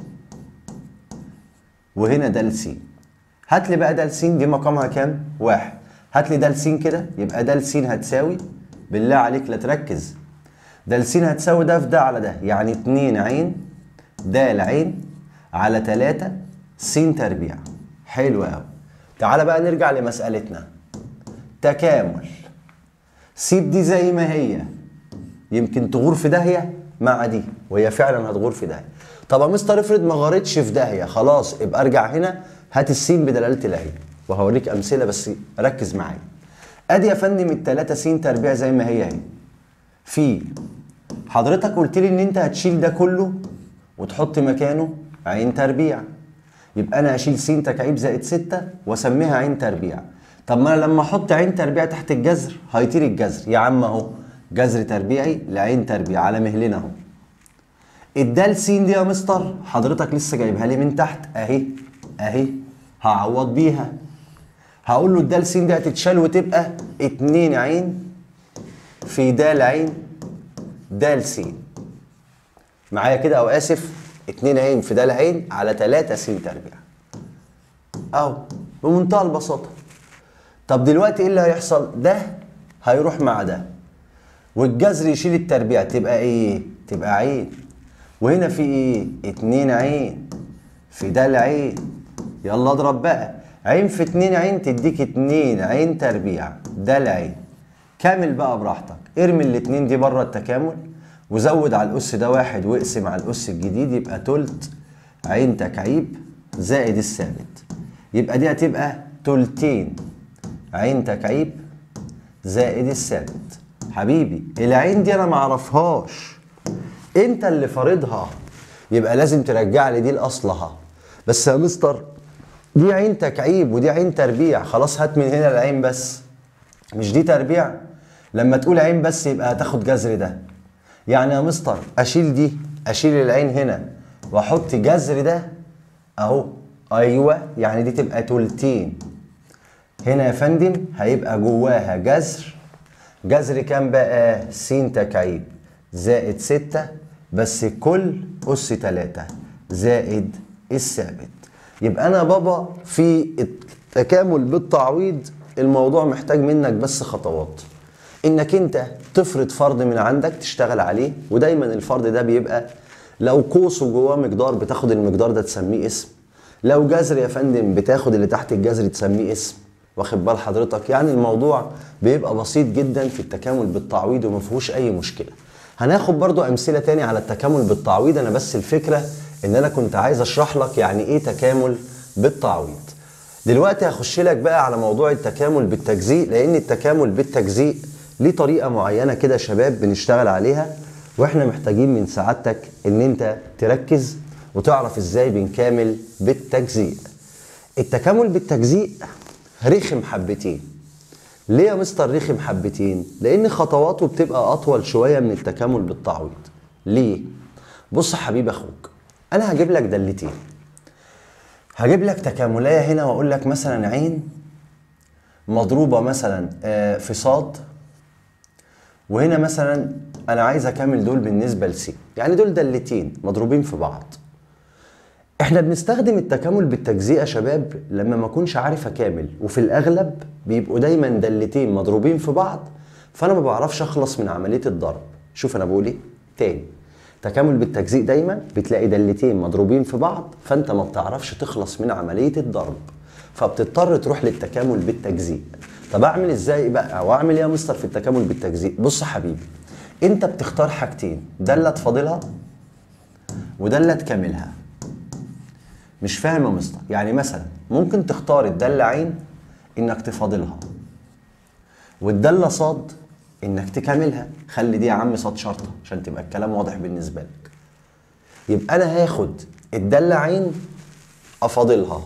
وهنا د س. هات لي بقى د س دي مقامها كام؟ 1. هات لي د س كده، يبقى د س هتساوي، بالله عليك لا تركز، د س هتساوي ده في ده على ده، يعني 2 عين د عين على 3 س تربيع. حلو قوي. تعالى بقى نرجع لمسألتنا. تكامل، سيب دي زي ما هي، يمكن تغور في داهية مع دي، وهي فعلا هتغور في داهية. طب يا مستر افرض ما غارتش في داهية، خلاص يبقى ارجع هنا هات السين بدلالة العين. وهوريك امثله بس ركز معايا. ادي يا فندم التلاتة س تربيع زي ما هي اهي. في حضرتك قلت لي ان انت هتشيل ده كله وتحط مكانه عين تربيع، يبقى انا هشيل س تكعيب زائد 6 واسميها عين تربيع. طب ما انا لما احط عين تربيع تحت الجذر هيطير الجذر يا عم اهو، جذر تربيعي لعين تربيع على مهلنا اهو. الدال س دي يا مستر حضرتك لسه جايبها لي من تحت اهي اهي، هعوض بيها. هقول له الدال س دي هتتشال وتبقى 2 عين في دال عين دال س. معايا كده او اسف 2 عين في دال عين على 3 س تربيع اهو بمنتهى البساطه. طب دلوقتي ايه اللي هيحصل؟ ده هيروح مع ده والجذر يشيل التربيع تبقى ايه؟ تبقى عين. وهنا في ايه؟ 2 عين في دال عين. يلا اضرب بقى، عين في 2 عين تديك 2 عين تربيع دال عين. كامل بقى براحتك، ارمي الاتنين دي بره التكامل وزود على الأس ده 1 واقسم على الأس الجديد يبقى تلت عين تكعيب زائد الثابت. يبقى دي هتبقى تلتين عين تكعيب زائد الثابت. حبيبي العين دي انا معرفهاش، انت اللي فارضها، يبقى لازم ترجع لي دي لاصلها. بس يا مستر دي عين تكعيب ودي عين تربيع، خلاص هات من هنا العين بس، مش دي تربيع؟ لما تقول عين بس يبقى هتاخد جذر ده. يعني يا مستر اشيل دي، اشيل العين هنا واحط جذر ده اهو. ايوه يعني دي تبقى تلتين. هنا يا فندم هيبقى جواها جذر. جذر كام بقى؟ س تكعيب زائد 6 بس كل أس 3 زائد الثابت. يبقى أنا بابا في التكامل بالتعويض الموضوع محتاج منك بس خطوات. إنك أنت تفرض فرض من عندك تشتغل عليه، ودايما الفرض ده بيبقى لو قوس وجواه مقدار بتاخد المقدار ده تسميه اسم، لو جذر يا فندم بتاخد اللي تحت الجذر تسميه اسم. واخد بال حضرتك؟ يعني الموضوع بيبقى بسيط جدا في التكامل بالتعويض وما فيهوش اي مشكله. هناخد برضو امثله تاني على التكامل بالتعويض، انا بس الفكره ان انا كنت عايز اشرح لك يعني ايه تكامل بالتعويض. دلوقتي هخش لك بقى على موضوع التكامل بالتجزيء، لان التكامل بالتجزيء ليه طريقه معينه كده يا شباب بنشتغل عليها، واحنا محتاجين من سعادتك ان انت تركز وتعرف ازاي بنكامل بالتجزيء. التكامل بالتجزيء رخم حبتين. ليه يا مستر رخم حبتين؟ لان خطواته بتبقى اطول شويه من التكامل بالتعويض. ليه؟ بص يا حبيب اخوك، انا هجيب لك دلتين، هجيب لك تكامليه هنا واقول لك مثلا عين مضروبه مثلا في صاد، وهنا مثلا انا عايز اكمل دول بالنسبه لسي، يعني دول دلتين مضروبين في بعض. احنا بنستخدم التكامل بالتجزئه يا شباب لما ما اكونش عارف اكامل، وفي الاغلب بيبقوا دايما دلتين مضروبين في بعض، فانا ما بعرفش اخلص من عمليه الضرب. شوف انا بقول ايه تاني، تكامل بالتجزيء دايما بتلاقي دلتين مضروبين في بعض فانت ما بتعرفش تخلص من عمليه الضرب، فبتضطر تروح للتكامل بالتجزيء. طب اعمل ازاي بقى او اعمل ايه يا مستر في التكامل بالتجزيء؟ بص يا حبيبي، انت بتختار حاجتين، داله تفاضلها وداله تكاملها. مش فاهم يا مستر؟ يعني مثلا ممكن تختار الداله عين انك تفاضلها، والداله صاد انك تكاملها. خلي دي يا عم صاد شرطه عشان تبقى الكلام واضح بالنسبه لك. يبقى انا هاخد الداله عين افاضلها،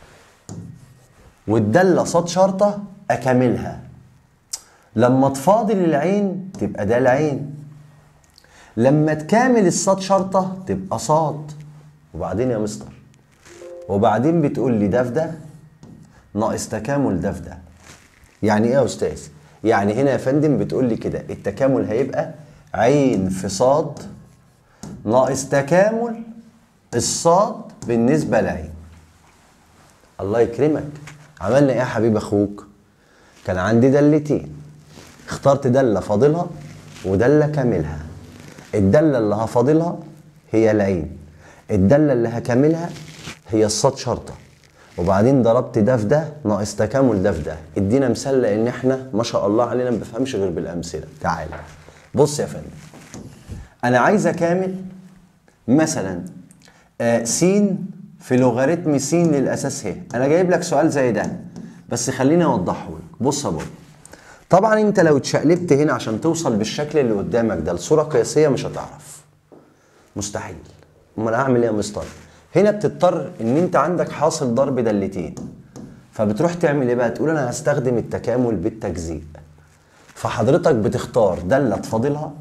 والداله صاد شرطه اكاملها. لما تفاضل العين تبقى دال عين، لما تكامل الصاد شرطه تبقى صاد. وبعدين يا مستر، وبعدين بتقول لي ده في ده ناقص تكامل ده في ده. يعني ايه يا استاذ؟ يعني هنا يا فندم بتقول لي كده التكامل هيبقى عين في صاد ناقص تكامل الصاد بالنسبه لعين. الله يكرمك، عملنا ايه يا حبيب اخوك؟ كان عندي دلتين، اخترت داله فاضلها وداله كاملها. الداله اللي هفاضلها هي العين، الداله اللي هكملها هي الصاد شرطه، وبعدين ضربت ده في ده ناقص تكامل ده في ده. ادينا مثال لان احنا ما شاء الله علينا ما بنفهمش غير بالامثله. تعالى بص يا فندم، انا عايز اكامل مثلا س في لوغاريتم س للاساس ه. انا جايب لك سؤال زي ده، بس خليني اوضحه لك. بص يا بابا، طبعا انت لو اتشقلبت هنا عشان توصل بالشكل اللي قدامك ده لصوره قياسيه مش هتعرف، مستحيل. امال اعمل ايه يا مستر؟ هنا بتضطر ان انت عندك حاصل ضرب دالتين، فبتروح تعمل ايه بقى؟ تقول انا هستخدم التكامل بالتجزيء. فحضرتك بتختار داله تفاضلها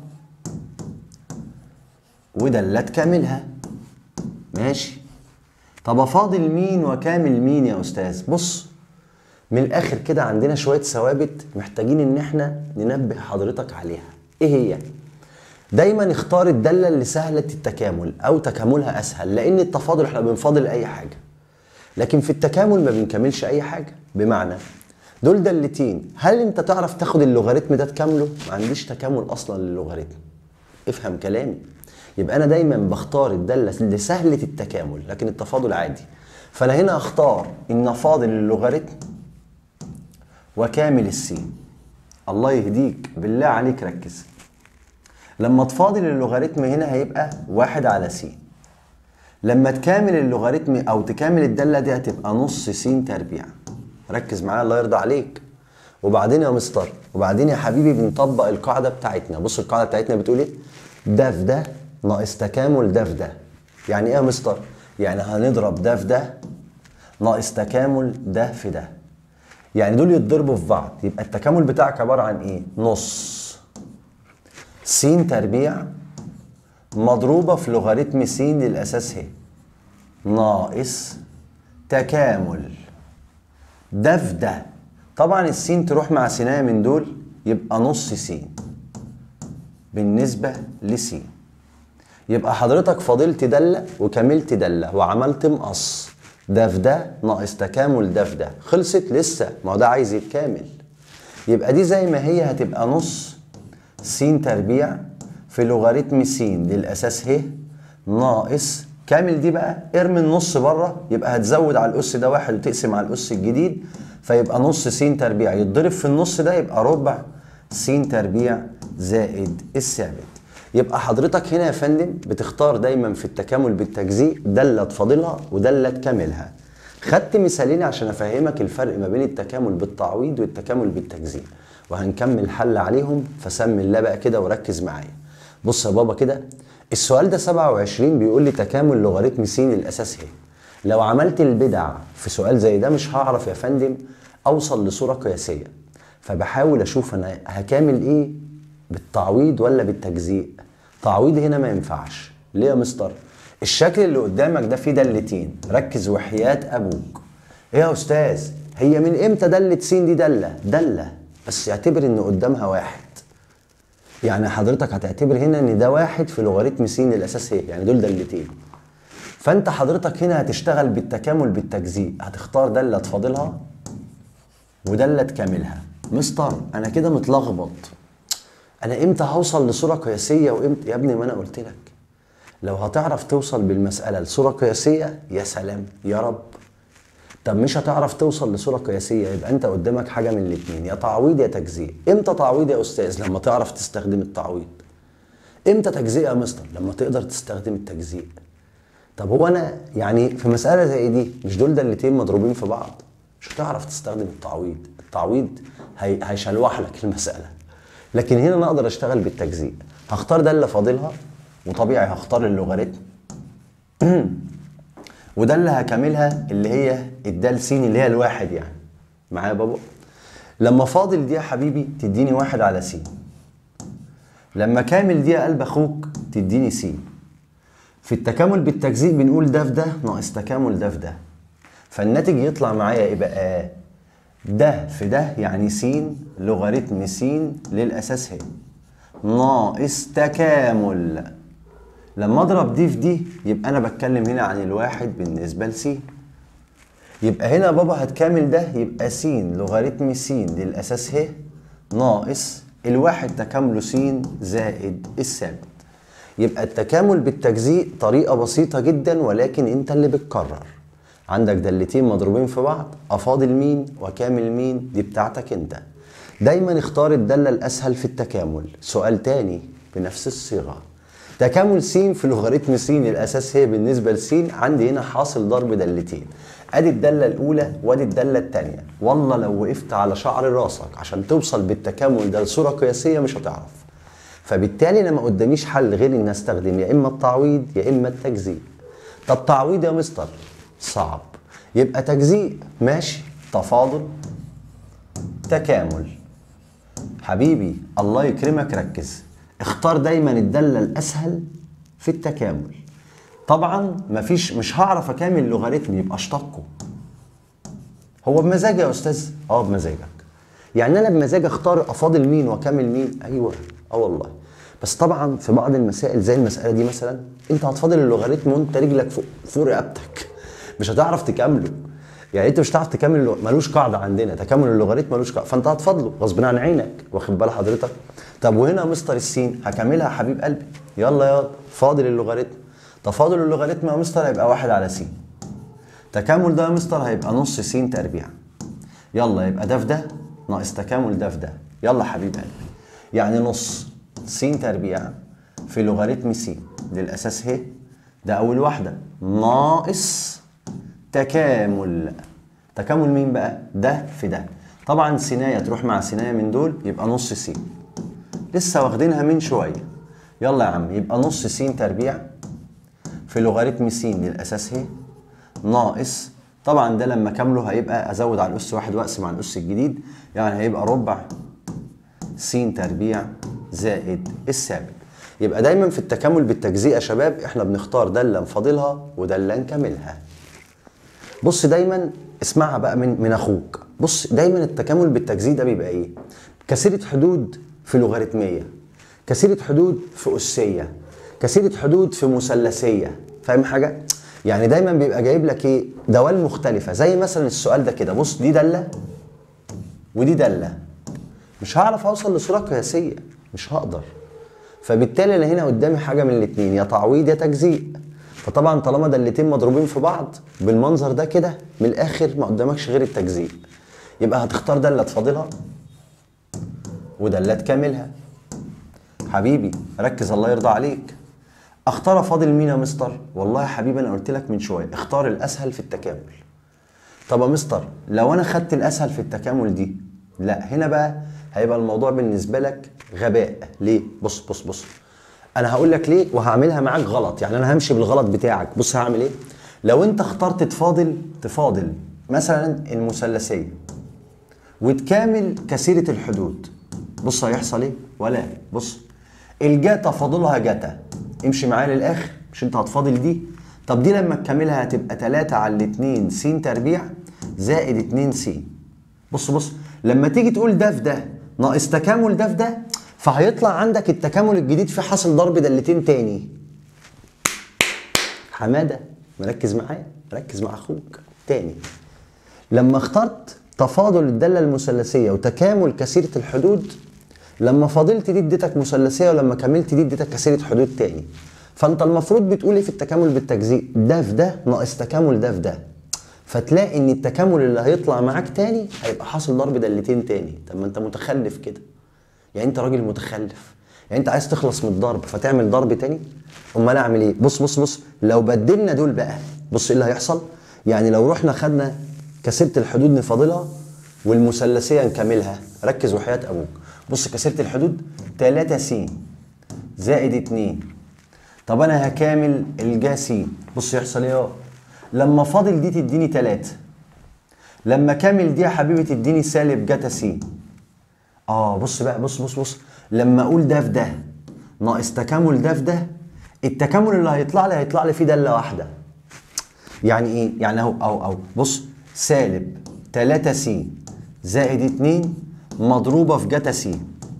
وداله تكاملها. ماشي. طب افاضل مين وكامل مين يا استاذ؟ بص، من الاخر كده عندنا شويه ثوابت محتاجين ان احنا ننبه حضرتك عليها. ايه هي؟ دايما اختار الداله اللي سهله التكامل او تكاملها اسهل، لان التفاضل احنا بنفاضل اي حاجه، لكن في التكامل ما بنكملش اي حاجه. بمعنى دول دالتين، هل انت تعرف تاخد اللوغاريتم ده تكامله؟ ما عنديش تكامل اصلا للوغاريتم. افهم كلامي. يبقى انا دايما بختار الداله اللي سهله التكامل، لكن التفاضل عادي. فانا هنا اختار ان افاضل اللوغاريتم وكامل السين. الله يهديك، بالله عليك ركز. لما تفاضل اللوغاريتم هنا هيبقى 1 على س. لما تكامل اللوغاريتم او تكامل الداله دي هتبقى نص س تربيع. ركز معايا الله يرضى عليك. وبعدين يا مستر، وبعدين يا حبيبي بنطبق القاعده بتاعتنا. بص القاعده بتاعتنا بتقول ايه؟ ده في ده ناقص تكامل ده في ده. يعني ايه يا مستر؟ يعني هنضرب ده في ده ناقص تكامل ده في ده. يعني دول يتضربوا في بعض، يبقى التكامل بتاعك عباره عن ايه؟ نص س تربيع مضروبه في لوغاريتم س للاساس ه ناقص تكامل ده في ده. طبعا السين تروح مع سينية من دول يبقى نص س بالنسبه لس. يبقى حضرتك فاضلت داله وكملت داله وعملت مقص. ده في ده ناقص تكامل ده في ده. خلصت؟ لسه، ما هو ده عايز يتكامل. يبقى دي زي ما هي هتبقى نص س تربيع في لوغاريتم س للاساس ه ناقص كامل. دي بقى ارمي النص بره، يبقى هتزود على الاس ده 1 وتقسم على الاس الجديد، فيبقى نص س تربيع يتضرب في النص ده يبقى ربع س تربيع زائد الثابت. يبقى حضرتك هنا يا فندم بتختار دايما في التكامل بالتجزيء داله تفاضلها وداله تكاملها. خدت مثالين عشان افهمك الفرق ما بين التكامل بالتعويض والتكامل بالتجزيء، وهنكمل حل عليهم. فسمي الله بقى كده وركز معايا. بص يا بابا كده، السؤال ده 27 بيقول لي تكامل لوغاريتم س الاساس ه. لو عملت البدع في سؤال زي ده مش هعرف يا فندم اوصل لصوره قياسيه، فبحاول اشوف انا هكامل ايه، بالتعويض ولا بالتجزيء. تعويض هنا ما ينفعش. ليه يا مستر؟ الشكل اللي قدامك ده فيه دالتين. ركز وحياة ابوك. ايه يا استاذ؟ هي من امتى دالة س دي دالة بس اعتبر ان قدامها 1. يعني حضرتك هتعتبر هنا ان ده 1 في لوغاريتم س الاساس ه، يعني دول دالتين. فانت حضرتك هنا هتشتغل بالتكامل بالتجزيء، هتختار داله تفاضلها وداله تكاملها. مستر انا كده متلخبط، انا امتى هوصل لصوره قياسيه وامتى؟ يا ابني ما انا قلت لك لو هتعرف توصل بالمساله لصوره قياسيه يا سلام يا رب. طب مش هتعرف توصل لصوره قياسيه، يبقى انت قدامك حاجه من الاثنين، يا تعويض يا تجزيء. امتى تعويض يا استاذ؟ لما تعرف تستخدم التعويض. امتى تجزئه يا مستر؟ لما تقدر تستخدم التجزيء. طب هو انا يعني في مساله زي دي مش دول دالتين مضروبين في بعض، مش هتعرف تستخدم التعويض. التعويض هيشلوح لك المساله. لكن هنا انا اقدر اشتغل بالتجزيء. هختار داله فاضلها وطبيعي هختار اللوغاريتم وداله هكملها اللي هي الدال س اللي هي الواحد. يعني معايا يا بابا؟ لما فاضل دي يا حبيبي تديني 1 على س. لما كامل دي يا قلب اخوك تديني س. في التكامل بالتجزيء بنقول ده في ده ناقص تكامل ده في ده، فالناتج يطلع معايا ايه بقى؟ ده في ده يعني س لوغاريتم س للاساس ه ناقص تكامل. لما اضرب دي في دي يبقى انا بتكلم هنا عن الواحد بالنسبه لس. يبقى هنا بابا هتكامل ده يبقى س لوغاريتم س للاساس ه ناقص الواحد تكامله س زائد الثابت. يبقى التكامل بالتجزيء طريقه بسيطه جدا، ولكن انت اللي بتكرر. عندك دالتين مضروبين في بعض، افاضل مين وكامل مين دي بتاعتك انت. دايما اختار الداله الاسهل في التكامل. سؤال تاني بنفس الصيغه، تكامل س في لوغاريتم س الاساس ه بالنسبه لس. عندي هنا حاصل ضرب دالتين، ادي الداله الاولى وادي الداله الثانيه. والله لو وقفت على شعر راسك عشان توصل بالتكامل ده لصوره قياسيه مش هتعرف. فبالتالي انا ما قداميش حل غير ان استخدم يا اما التعويض يا اما التجزيء. طب تعويض يا مستر صعب، يبقى تجزيء ماشي. تفاضل، تكامل. حبيبي الله يكرمك ركز، اختار دايما الداله الاسهل في التكامل. طبعا مش هعرف اكامل لوغاريتم يبقى اشتقه. هو بمزاجي يا استاذ؟ بمزاجك. يعني انا بمزاجي اختار افاضل مين واكامل مين؟ ايوه والله. بس طبعا في بعض المسائل زي المساله دي مثلا انت هتفاضل اللوغاريتم وانت رجلك فوق رقبتك، مش هتعرف تكامله. يعني انت مش هتعرف تكمل، ملوش قاعده عندنا تكامل اللوغاريتم ملوش قاعده، فانت هتفاضله غصب عن عينك، واخد بال حضرتك؟ طب وهنا مستر السين هكملها يا حبيب قلبي، يلا فاضل اللوغاريتم. تفاضل اللوغاريتم يا مستر هيبقى 1 على س. تكامل ده يا مستر هيبقى نص س تربيع. يلا يبقى ده في ده ناقص تكامل ده في ده. يلا حبيب قلبي، يعني نص س تربيع في لوغاريتم س دي الاساس ه، ده اول واحده، ناقص تكامل. تكامل مين بقى؟ ده في ده. طبعا سينايه تروح مع سينايه من دول يبقى نص س، لسه واخدينها من شويه. يلا يا عم يبقى نص س تربيع في لوغاريتم س للاساس ه، ناقص طبعا ده لما كامله هيبقى ازود على الاس 1 واقسم على الاس الجديد، يعني هيبقى ربع س تربيع زائد السابق. يبقى دايما في التكامل بالتجزئه يا شباب احنا بنختار داله نفاضلها وداله نكملها. بص دايما اسمعها بقى من اخوك. بص دايما التكامل بالتجزيء ده بيبقى ايه؟ كثيره حدود في لوغاريتميه، كثيره حدود في اسيه، كثيره حدود في مثلثيه. فاهم حاجه؟ يعني دايما بيبقى جايب لك ايه؟ دوال مختلفه، زي مثلا السؤال ده كده. بص دي داله ودي داله، مش هعرف اوصل لصوره قياسيه، مش هقدر. فبالتالي انا هنا قدامي حاجه من الاثنين، يا تعويض يا تجزيء. فطبعا طالما دالتين مضروبين في بعض بالمنظر ده كده من الاخر ما قدامكش غير التجزيء، يبقى هتختار داله تفاضلها وداله تكاملها. حبيبي ركز الله يرضى عليك. اختار افاضل مين يا مستر؟ والله يا حبيبي انا قلت لك من شويه اختار الاسهل في التكامل. طب يا مستر لو انا خدت الاسهل في التكامل دي، لا هنا بقى هيبقى الموضوع بالنسبه لك غباء. ليه؟ بص انا هقول لك ليه وهعملها معاك غلط، يعني انا همشي بالغلط بتاعك. بص هعمل ايه؟ لو انت اخترت تفاضل مثلا المثلثيه وتكامل كثيره الحدود، بص هيحصل ايه؟ ولا بص الجاتا فاضلها جاتا، امشي معايا للاخر. مش انت هتفاضل دي؟ طب دي لما تكملها هتبقى 3 على 2 س تربيع زائد 2 س. بص لما تيجي تقول ده في ده ناقص تكامل ده في ده، فهيطلع عندك التكامل الجديد في حاصل ضرب دالتين تاني. حماده مركز معايا، ركز مع اخوك تاني. لما اخترت تفاضل الداله المثلثيه وتكامل كثيره الحدود، لما فاضلت دي اديتك مثلثيه ولما كملت دي اديتك كثيره حدود تاني. فانت المفروض بتقول ايه في التكامل بالتجزيء؟ ده في ده ناقص تكامل ده في ده. فتلاقي ان التكامل اللي هيطلع معاك تاني هيبقى حاصل ضرب دالتين تاني. طب ما انت متخلف كده، يعني انت راجل متخلف. يعني انت عايز تخلص من الضرب فتعمل ضرب تاني؟ امال اعمل ايه؟ بص لو بدلنا دول بقى، بص ايه اللي هيحصل. يعني لو رحنا خدنا كثيره الحدود نفاضلها والمثلثيه نكملها، ركز وحياه ابوك. بص كثيره الحدود 3 س زائد 2. طب انا هكامل الجا س، بص يحصل ايه؟ لما فاضل دي تديني 3، لما كامل دي يا حبيبي تديني سالب جاتا س. بص بقى، بص لما اقول ده في ده ناقص تكامل ده في ده، التكامل اللي هيطلع لي فيه داله واحده. يعني ايه؟ يعني اهو بص سالب 3 س زائد 2 مضروبه في جاتا س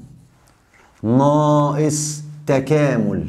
ناقص تكامل.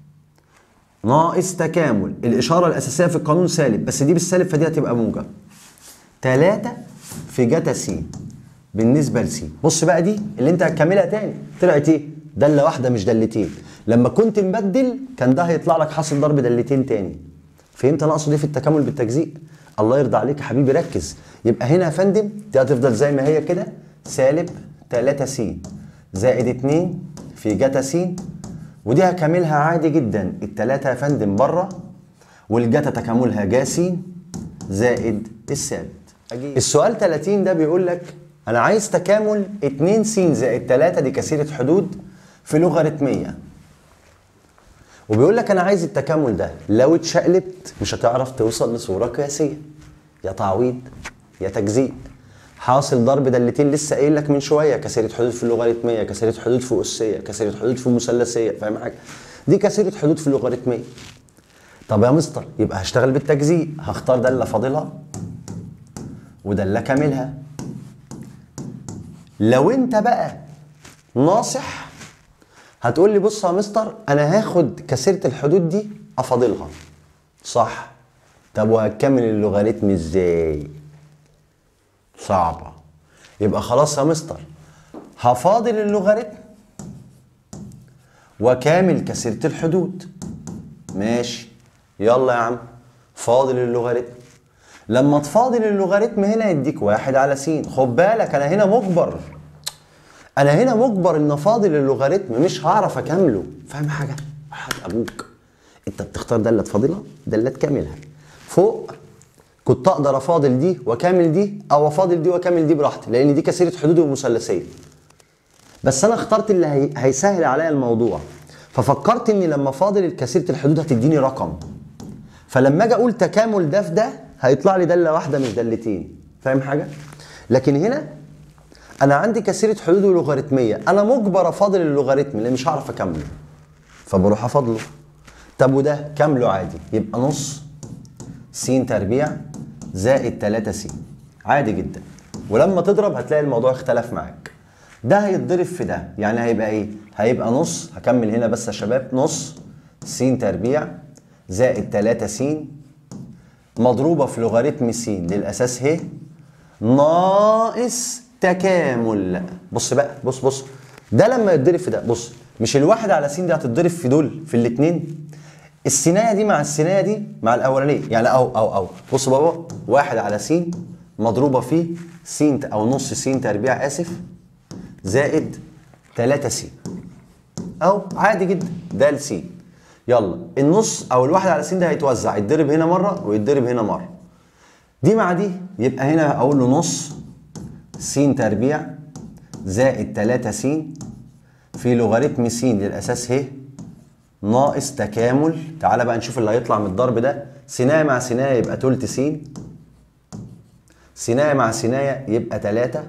الاشاره الاساسيه في القانون سالب، بس دي بالسالب فدي هتبقى موجب. 3 في جاتا س بالنسبه لس. بص بقى دي اللي انت هتكملها تاني طلعت ايه؟ داله واحده مش دالتين. لما كنت مبدل كان ده هيطلع لك حاصل ضرب دالتين تاني. فهمت انا اقصد ايه في التكامل بالتجزيء؟ الله يرضى عليك يا حبيبي ركز. يبقى هنا يا فندم دي هتفضل زي ما هي كده، سالب 3 س زائد 2 في جاتا س، ودي هكملها عادي جدا. التلاتة يا فندم بره والجاتا تكاملها جا س زائد الثابت. السؤال 30 ده بيقول لك انا عايز تكامل 2 س زائد 3 دي كثيرة حدود في لوغاريتمية، وبيقول لك انا عايز التكامل ده لو اتشقلبت مش هتعرف توصل لصورة قياسية، يا تعويض يا تجزيء. حاصل ضرب دالتين لسه قايل لك من شويه، كثيرة حدود في اللوغاريتمية، كثيرة حدود في أسية، كثيرة حدود في مثلثية، فاهم حاجة؟ دي كثيرة حدود في اللوغاريتمية. طب يا مستر يبقى هشتغل بالتجزيء، هختار دالة فاضلها ودالة كاملها. لو انت بقى ناصح هتقول لي بص يا مستر انا هاخد كثيرة الحدود دي افاضلها، صح؟ طب وهتكمل اللوغاريتم ازاي؟ صعبة. يبقى خلاص يا مستر هفاضل اللوغاريتم وكامل كثيرة الحدود. ماشي يلا يا عم فاضل اللوغاريتم. لما تفاضل اللوغاريتم هنا يديك 1 على س. خد بالك انا هنا مجبر، انا هنا مجبر ان افاضل اللوغاريتم، مش هعرف اكمله، فاهم حاجة؟ وحد ابوك انت بتختار دالة تفاضلها دالة تكاملها. فوق كنت اقدر افاضل دي وكامل دي او افاضل دي وكامل دي براحتي لان دي كثيرة حدود ومثلثية، بس انا اخترت اللي هيسهل عليا الموضوع، ففكرت اني لما فاضل كثيرة الحدود هتديني رقم، فلما اجي اقول تكامل ده في ده هيطلع لي دالة واحدة مش دالتين، فاهم حاجة؟ لكن هنا انا عندي كثيرة حدود ولوغاريتمية، انا مجبر افاضل اللوغاريتم اللي مش هعرف اكمله فبروح افاضله. طب وده كامله عادي، يبقى نص س تربيع زائد 3 س، عادي جدا. ولما تضرب هتلاقي الموضوع اختلف معاك، ده هيتضرب في ده، يعني هيبقى ايه؟ هيبقى نص، هكمل هنا بس يا شباب، نص س تربيع زائد 3 س مضروبة في لوغاريتم س للأساس ه ناقص تكامل. بص بقى، بص ده لما يتضرب في ده، بص مش الواحد على س دي هتتضرب في دول في الاتنين، السينية دي مع السينية دي مع الأولانية، يعني أو بص بابا 1 على س مضروبة في س أو نص س تربيع آسف زائد 3 س، أو عادي جدا ده س. يلا النص أو الواحد على س ده هيتوزع، يتضرب هنا مرة ويتضرب هنا مرة، دي مع دي يبقى هنا أقول له نص س تربيع زائد 3 س في لوغاريتم س للأساس ه ناقص تكامل. تعالى بقى نشوف اللي هيطلع من الضرب ده، سيناية مع سيناية يبقى تلت س، سيناية مع سيناية يبقى 3،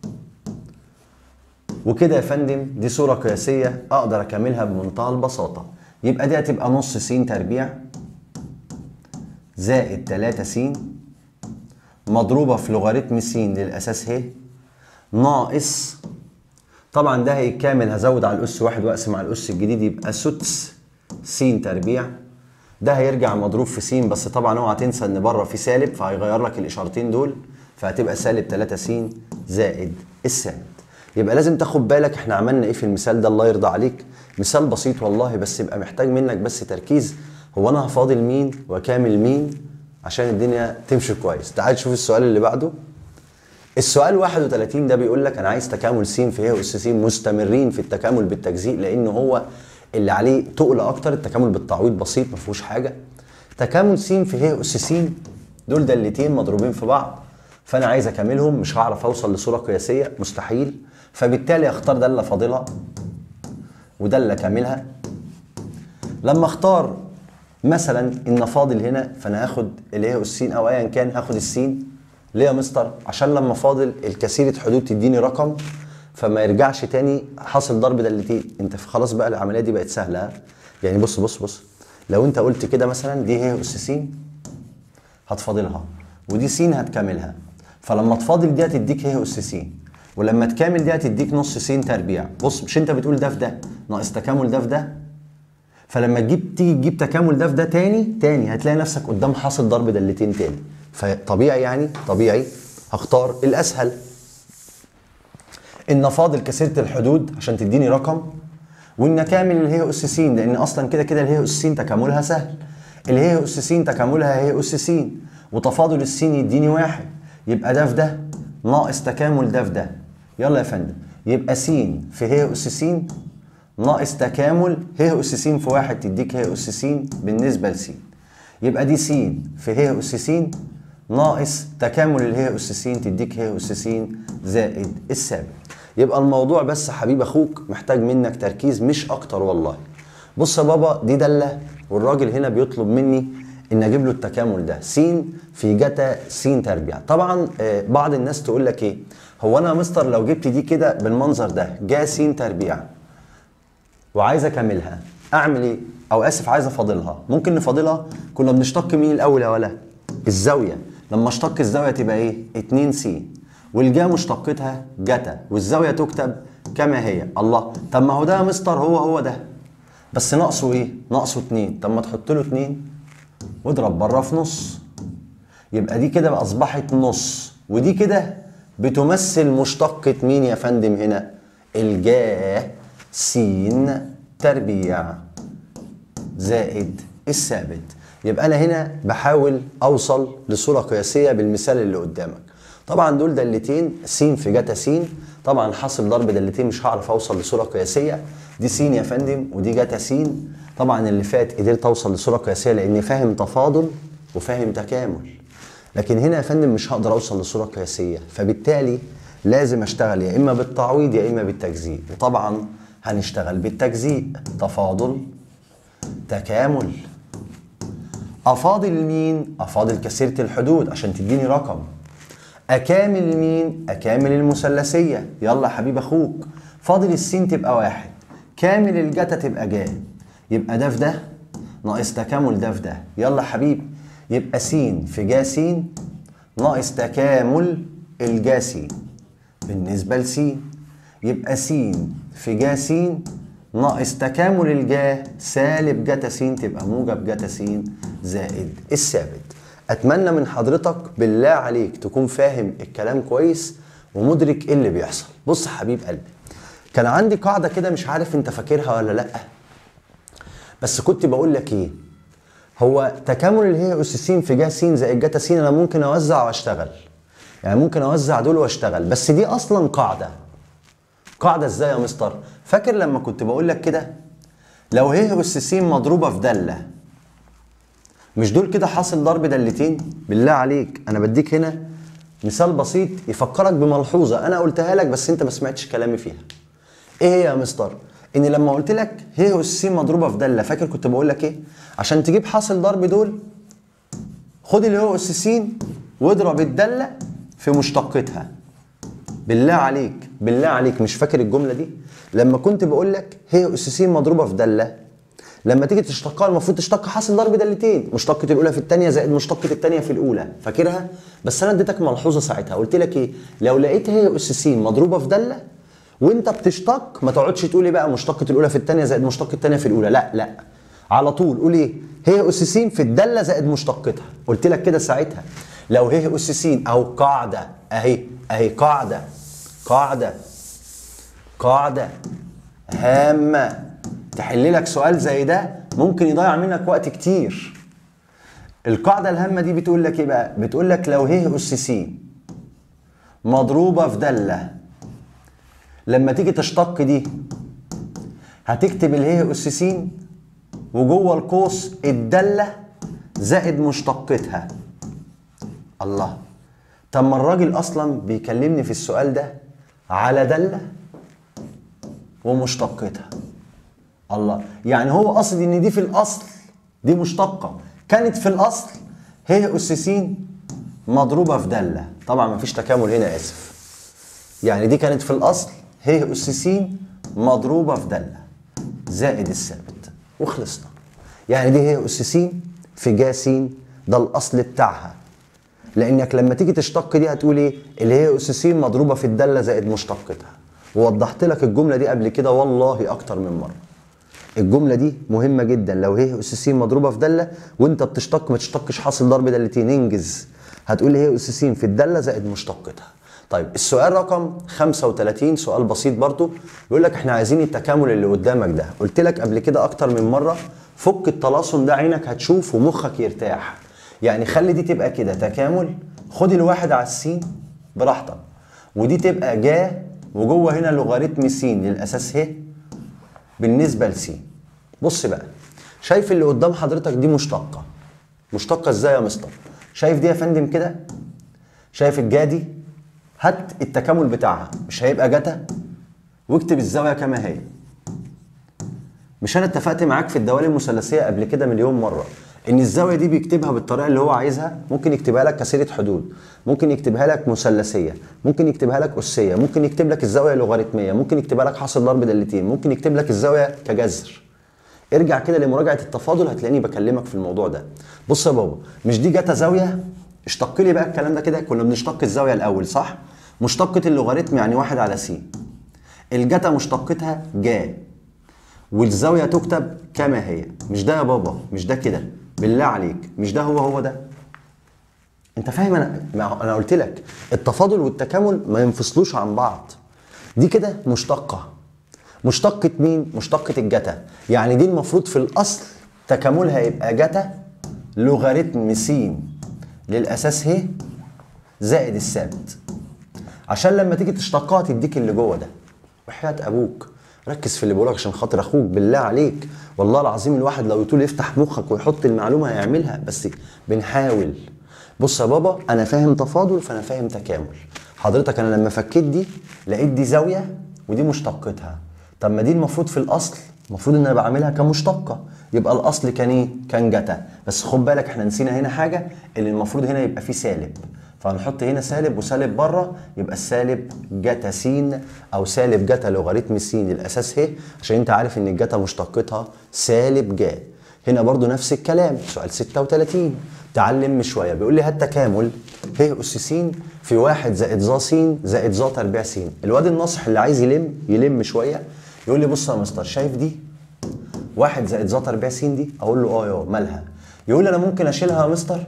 وكده يا فندم دي صورة قياسية أقدر أكملها بمنتهى البساطة. يبقى دي هتبقى نص س تربيع زائد 3 س مضروبة في لوغاريتم س للأساس ه ناقص، طبعا ده هيكامل هزود على الأس 1 وأقسم على الأس الجديد يبقى سدس س تربيع، ده هيرجع مضروب في س، بس طبعا اوعى تنسى ان بره في سالب فهيغير لك الاشارتين دول، فهتبقى سالب 3 س زائد الثابت. يبقى لازم تاخد بالك احنا عملنا ايه في المثال ده، الله يرضى عليك، مثال بسيط والله بس يبقى محتاج منك بس تركيز، هو انا هفاضل مين وكامل مين عشان الدنيا تمشي كويس. تعال نشوف السؤال اللي بعده. السؤال 31 ده بيقول لك انا عايز تكامل س في ه اس س مستمرين في التكامل بالتجزيء، لان هو اللي عليه تقل اكتر، التكامل بالتعويض بسيط ما فيهوش حاجه. تكامل س في ه اس س دول دالتين مضروبين في بعض، فانا عايز اكملهم، مش هعرف اوصل لصوره قياسيه مستحيل، فبالتالي اختار داله فاضله وداله كاملها. لما اختار مثلا ان فاضل هنا فانا هاخد اللي هي اس س او ايا كان، هاخد السين. ليه يا مستر؟ عشان لما فاضل الكثيرة حدود تديني رقم فما يرجعش تاني حاصل ضرب دالتين. انت خلاص بقى العمليه دي بقت سهله، يعني بص لو انت قلت كده مثلا دي هي اس س هتفاضلها ودي س هتكملها، فلما تفاضل دي هتديك هي اس س، ولما تكامل دي هتديك نص س تربيع. بص مش انت بتقول ده في ده ناقص تكامل ده في ده، فلما تيجي تجيب تكامل ده في ده تاني هتلاقي نفسك قدام حاصل ضرب دالتين تاني، فطبيعي يعني طبيعي هختار الاسهل ان فاضل كثيرة الحدود عشان تديني رقم، وان كامل اللي هي اس س لان اصلا كده اللي هي اس س تكاملها سهل، اللي هي اس س تكاملها هي اس س وتفاضل السين يديني 1، يبقى ده في ده ناقص تكامل ده في ده. يلا يا فندم يبقى س في هي اس س ناقص تكامل هي اس س في 1 تديك هي اس س بالنسبه لس، يبقى دي س في هي اس س ناقص تكامل اله اس س تديك ه اس س زائد الثابت. يبقى الموضوع بس حبيب اخوك محتاج منك تركيز مش اكتر والله. بص يا بابا، دي داله والراجل هنا بيطلب مني ان اجيب له التكامل ده س في جتا س تربيع. طبعا بعض الناس تقول لك ايه، هو انا يا مستر لو جبت دي كده بالمنظر ده جا س تربيع وعايز اكملها اعمل ايه؟ او اسف عايز افاضلها. ممكن نفاضلها، كنا بنشتق مين الاول يا ولا؟ الزاويه. لما اشتق الزاويه تبقى ايه؟ 2 س، والجا مشتقتها جتا، والزاويه تكتب كما هي. الله، طب ما هو ده يا مستر هو ده، بس ناقصه ايه؟ ناقصه 2. طب ما تحط له 2 واضرب بره في نص، يبقى دي كده اصبحت نص، ودي كده بتمثل مشتقة مين يا فندم هنا؟ الجا س تربيع زائد الثابت. يبقى انا هنا بحاول اوصل لصورة قياسية بالمثال اللي قدامك. طبعا دول دالتين س في جتا س، طبعا حاصل ضرب دالتين مش هعرف اوصل لصورة قياسية. دي س يا فندم ودي جتا س. طبعا اللي فات قدرت اوصل لصورة قياسية لاني فاهم تفاضل وفاهم تكامل، لكن هنا يا فندم مش هقدر اوصل لصورة قياسية، فبالتالي لازم اشتغل يا اما بالتعويض يا اما بالتجزيء. وطبعا هنشتغل بالتجزيء. تفاضل تكامل. افاضل مين؟ افاضل كثيرة الحدود عشان تديني رقم. اكامل مين؟ اكامل المثلثية. يلا يا حبيب اخوك، فاضل السين تبقى 1، كامل الجتا تبقى جا، يبقى ده في ده ناقص تكامل ده في ده. يلا يا حبيبي، يبقى س في جا س ناقص تكامل الجا س بالنسبة لس، يبقى س في جا س ناقص تكامل الجا سالب جتا س تبقى موجب جتا س زائد الثابت. اتمنى من حضرتك بالله عليك تكون فاهم الكلام كويس ومدرك ايه اللي بيحصل. بص يا حبيب قلبي، كان عندي قاعدة كده مش عارف انت فاكرها ولا لا، بس كنت بقول لك ايه، هو تكامل اللي هي اس س في جا س زائد جتا س انا ممكن اوزع واشتغل، يعني ممكن اوزع دول واشتغل، بس دي اصلا قاعده. قاعده ازاي يا مستر؟ فاكر لما كنت بقول لك كده لو هي اس س مضروبه في داله، مش دول كده حاصل ضرب دالتين؟ بالله عليك انا بديك هنا مثال بسيط يفكرك بملحوظه انا قلتها لك بس انت ما سمعتش كلامي فيها. ايه هي يا مستر؟ ان لما قلت لك هي اس س مضروبه في داله، فاكر كنت بقول لك ايه؟ عشان تجيب حاصل ضرب دول خد اللي هو اس س واضرب الداله في مشتقتها. بالله عليك بالله عليك مش فاكر الجمله دي؟ لما كنت بقول لك هي اس س مضروبه في داله، لما تيجي تشتقها المفروض تشتق حاصل ضرب دالتين، مشتقه الاولى في الثانيه زائد مشتقه الثانيه في الاولى، فاكرها؟ بس انا اديتك ملحوظه ساعتها، قلت لك ايه؟ لو لقيت هي اس س مضروبه في داله وانت بتشتق ما تقعدش تقولي بقى مشتقه الاولى في الثانيه زائد مشتقه الثانيه في الاولى، لا على طول قول ايه؟ هي اس س في الداله زائد مشتقتها. قلت لك كده ساعتها لو هي اس س او قاعده اهي قاعده هامه تحل لك سؤال زي ده ممكن يضيع منك وقت كتير. القاعده الهامه دي بتقول لك ايه بقى؟ بتقول لك لو هي اس س مضروبه في داله، لما تيجي تشتق دي هتكتب اللي هي اس س وجوه القوس الداله زائد مشتقتها. الله، طب ما الراجل اصلا بيكلمني في السؤال ده على داله ومشتقتها. الله، يعني هو قصد ان دي في الاصل دي مشتقه كانت في الاصل هي اس س مضروبه في داله. طبعا مفيش تكامل هنا، اسف، يعني دي كانت في الاصل هي اس س مضروبه في داله زائد الثابت وخلصنا. يعني دي هي اس س في جا س، ده الاصل بتاعها، لانك لما تيجي تشتق دي هتقول ايه؟ اللي هي اس س مضروبه في الداله زائد مشتقتها. ووضحت لك الجمله دي قبل كده والله اكتر من مره. الجمله دي مهمه جدا، لو هي اس س مضروبه في داله وانت بتشتق ما تشتقش حاصل ضرب دالتين، انجز هتقول هي اس س في الداله زائد مشتقتها. طيب السؤال رقم 35 سؤال بسيط برضو، بيقول لك احنا عايزين التكامل اللي قدامك ده. قلت لك قبل كده اكتر من مره فك الطلاسم ده عينك هتشوف ومخك يرتاح. يعني خلي دي تبقى كده تكامل، خد الواحد على السين براحتك، ودي تبقى جا وجوه هنا لوغاريتم س للاساس ه بالنسبه لس. بص بقى، شايف اللي قدام حضرتك دي مشتقه. مشتقه ازاي يا مستر؟ شايف دي يا فندم كده؟ شايف الجا دي؟ هات التكامل بتاعها، مش هيبقى جتا؟ واكتب الزاويه كما هي. مش انا اتفقت معاك في الدوال المثلثيه قبل كده مليون مره ان الزاويه دي بيكتبها بالطريقه اللي هو عايزها؟ ممكن يكتبها لك كسيره حدود، ممكن يكتبها لك مثلثيه، ممكن يكتبها لك اسيه، ممكن يكتب لك الزاويه لوغاريتميه، ممكن يكتبها لك حاصل ضرب دالتين، ممكن يكتب لك الزاويه كجذر. ارجع كده لمراجعه التفاضل هتلاقيني بكلمك في الموضوع ده. بص يا بابا، مش دي جتا زاويه؟ اشتق لي بقى الكلام ده كده. كنا بنشتق الزاويه الاول صح؟ مشتقه اللوغاريتم يعني 1 على س. الجتا مشتقتها جا، والزاويه تكتب كما هي. مش ده يا بابا، مش ده كده بالله عليك، مش ده هو ده. انت فاهم؟ انا قلت لك التفاضل والتكامل ما ينفصلوش عن بعض. دي كده مشتقه. مشتقه مين؟ مشتقه الجتا. يعني دي المفروض في الاصل تكاملها يبقى جتا لوغاريتم س للاساس ه زائد الثابت، عشان لما تيجي تشتقها تديك اللي جوه ده. وحياة ابوك ركز في اللي بقولك عشان خاطر اخوك بالله عليك. والله العظيم الواحد لو يطول يفتح مخك ويحط المعلومه هيعملها، بس بنحاول. بص يا بابا، انا فاهم تفاضل فانا فاهم تكامل. حضرتك انا لما فكيت دي لقيت دي زاويه ودي مشتقتها. طب ما دي المفروض في الاصل المفروض ان انا بعملها كمشتقه، يبقى الاصل كان ايه؟ كان جتا. بس خد بالك احنا نسينا هنا حاجه، اللي المفروض هنا يبقى فيه سالب، فهنحط هنا سالب وسالب بره، يبقى السالب جتا س او سالب جتا لوغاريتم س للاساس ه، عشان انت عارف ان الجتا مشتقتها سالب ج. هنا برضو نفس الكلام. سؤال 36 تعلم شويه، بيقول لي هات تكامل ه اس س في 1 زائد ظ س زائد ظ تربيع س. الواد الناصح اللي عايز يلم شويه يقول لي بص يا مستر، شايف دي 1 زائد ظ تربيع س دي؟ اقول له اه يا مالها. يقول لي انا ممكن اشيلها يا مستر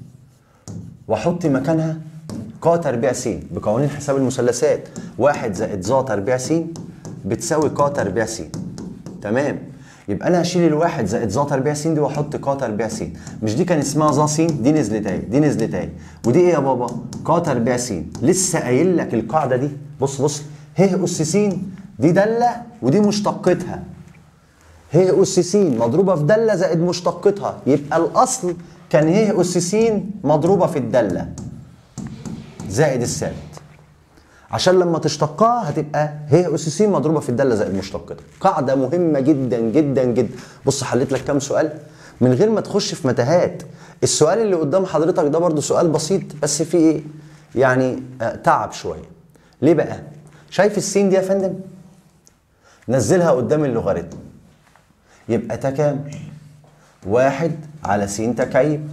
واحط مكانها ق تربيع س بقوانين حساب المثلثات. 1 زائد ظ تربيع س بتساوي ق تربيع س. تمام؟ يبقى انا هشيل الواحد زائد ظ تربيع س دي واحط ق تربيع س. مش دي كان اسمها ظ س؟ دي نزلت اهي، دي نزلت اهي، ودي ايه يا بابا؟ ق تربيع س. لسه قايل لك القاعده دي. بص ه اس س دي داله ودي مشتقتها. ه اس س مضروبه في داله زائد مشتقتها، يبقى الاصل كان ه اس س مضروبه في الداله زائد الثابت، عشان لما تشتقها هتبقى ه اس س مضروبه في الداله زائد مشتقتها. قاعده مهمه جدا جدا جدا. بص حليت لك كام سؤال من غير ما تخش في متاهات. السؤال اللي قدام حضرتك ده برضو سؤال بسيط، بس فيه ايه يعني تعب شويه. ليه بقى؟ شايف السين دي يا فندم؟ نزلها قدام اللوغاريتم، يبقى تكامل 1 على س تكعيب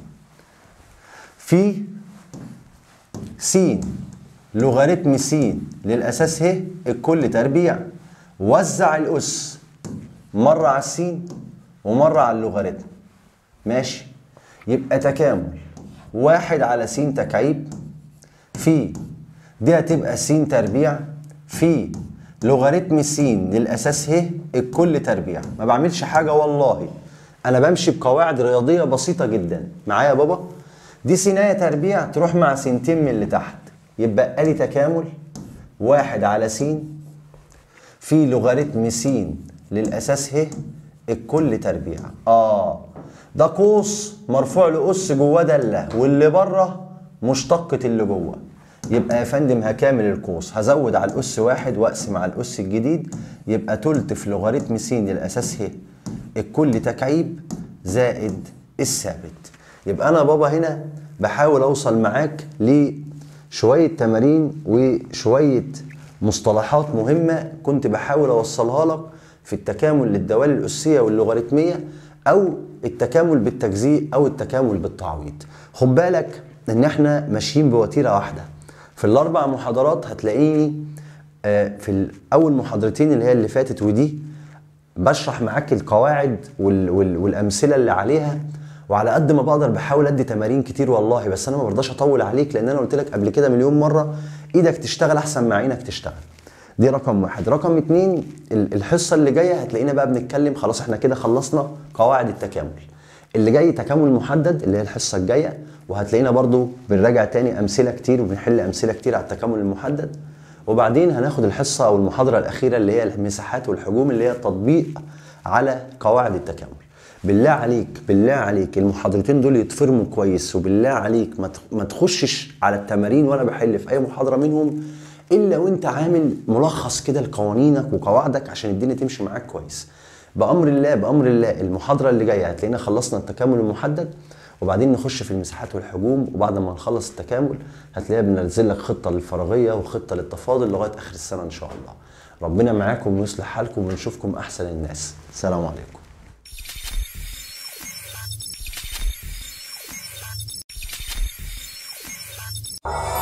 في س لوغاريتم س للاساس ه الكل تربيع. وزع الاس مره على السين ومره على اللوغاريتم. ماشي؟ يبقى تكامل 1 على س تكعيب في دي هتبقى س تربيع في لوغاريتم س للاساس ه الكل تربيع. ما بعملش حاجه والله، انا بمشي بقواعد رياضيه بسيطه جدا. معايا يا بابا؟ دي سينايه تربيع تروح مع سنتين من اللي تحت، يبقى لي تكامل 1 على س في لوغاريتم س للاساس ه الكل تربيع. ده قوس مرفوع لاس جواه داله، واللي بره مشتقه اللي جوه. يبقى يا فندم هكامل القوس، هزود على الاس 1 واقسم على الاس الجديد، يبقى تلت في لوغاريتم س للاساس ه الكل تكعيب زائد الثابت. يبقى انا بابا هنا بحاول اوصل معاك لشويه تمارين وشويه مصطلحات مهمه كنت بحاول اوصلها لك في التكامل للدوال الاسيه واللوغاريتميه، او التكامل بالتجزيء او التكامل بالتعويض. خد بالك ان احنا ماشيين بوتيره واحده. في الاربع محاضرات هتلاقيني في اول محاضرتين اللي هي اللي فاتت ودي بشرح معاك القواعد والامثله اللي عليها، وعلى قد ما بقدر بحاول ادي تمارين كتير والله. بس انا ما برضاش اطول عليك، لان انا قلت لك قبل كده مليون مره ايدك تشتغل احسن ما عينك تشتغل. دي رقم 1. رقم 2، الحصه اللي جايه هتلاقينا بقى بنتكلم. خلاص احنا كده خلصنا قواعد التكامل. اللي جاي تكامل محدد اللي هي الحصه الجايه، وهتلاقينا برضو بنراجع تاني امثله كتير وبنحل امثله كتير على التكامل المحدد. وبعدين هناخد الحصه او المحاضره الاخيره اللي هي المساحات والحجوم، اللي هي التطبيق على قواعد التكامل. بالله عليك بالله عليك المحاضرتين دول يتفرموا كويس، وبالله عليك ما تخشش على التمارين وانا بحل في اي محاضره منهم الا وانت عامل ملخص كده لقوانينك وقواعدك عشان الدنيا تمشي معاك كويس. بامر الله بامر الله المحاضره اللي جايه هتلاقينا خلصنا التكامل المحدد، وبعدين نخش في المساحات والحجوم، وبعد ما نخلص التكامل هتلاقيها بننزل لك خطه للفراغيه وخطه للتفاضل لغايه اخر السنه ان شاء الله. ربنا معاكم ويصلح حالكم ونشوفكم احسن الناس. سلام عليكم.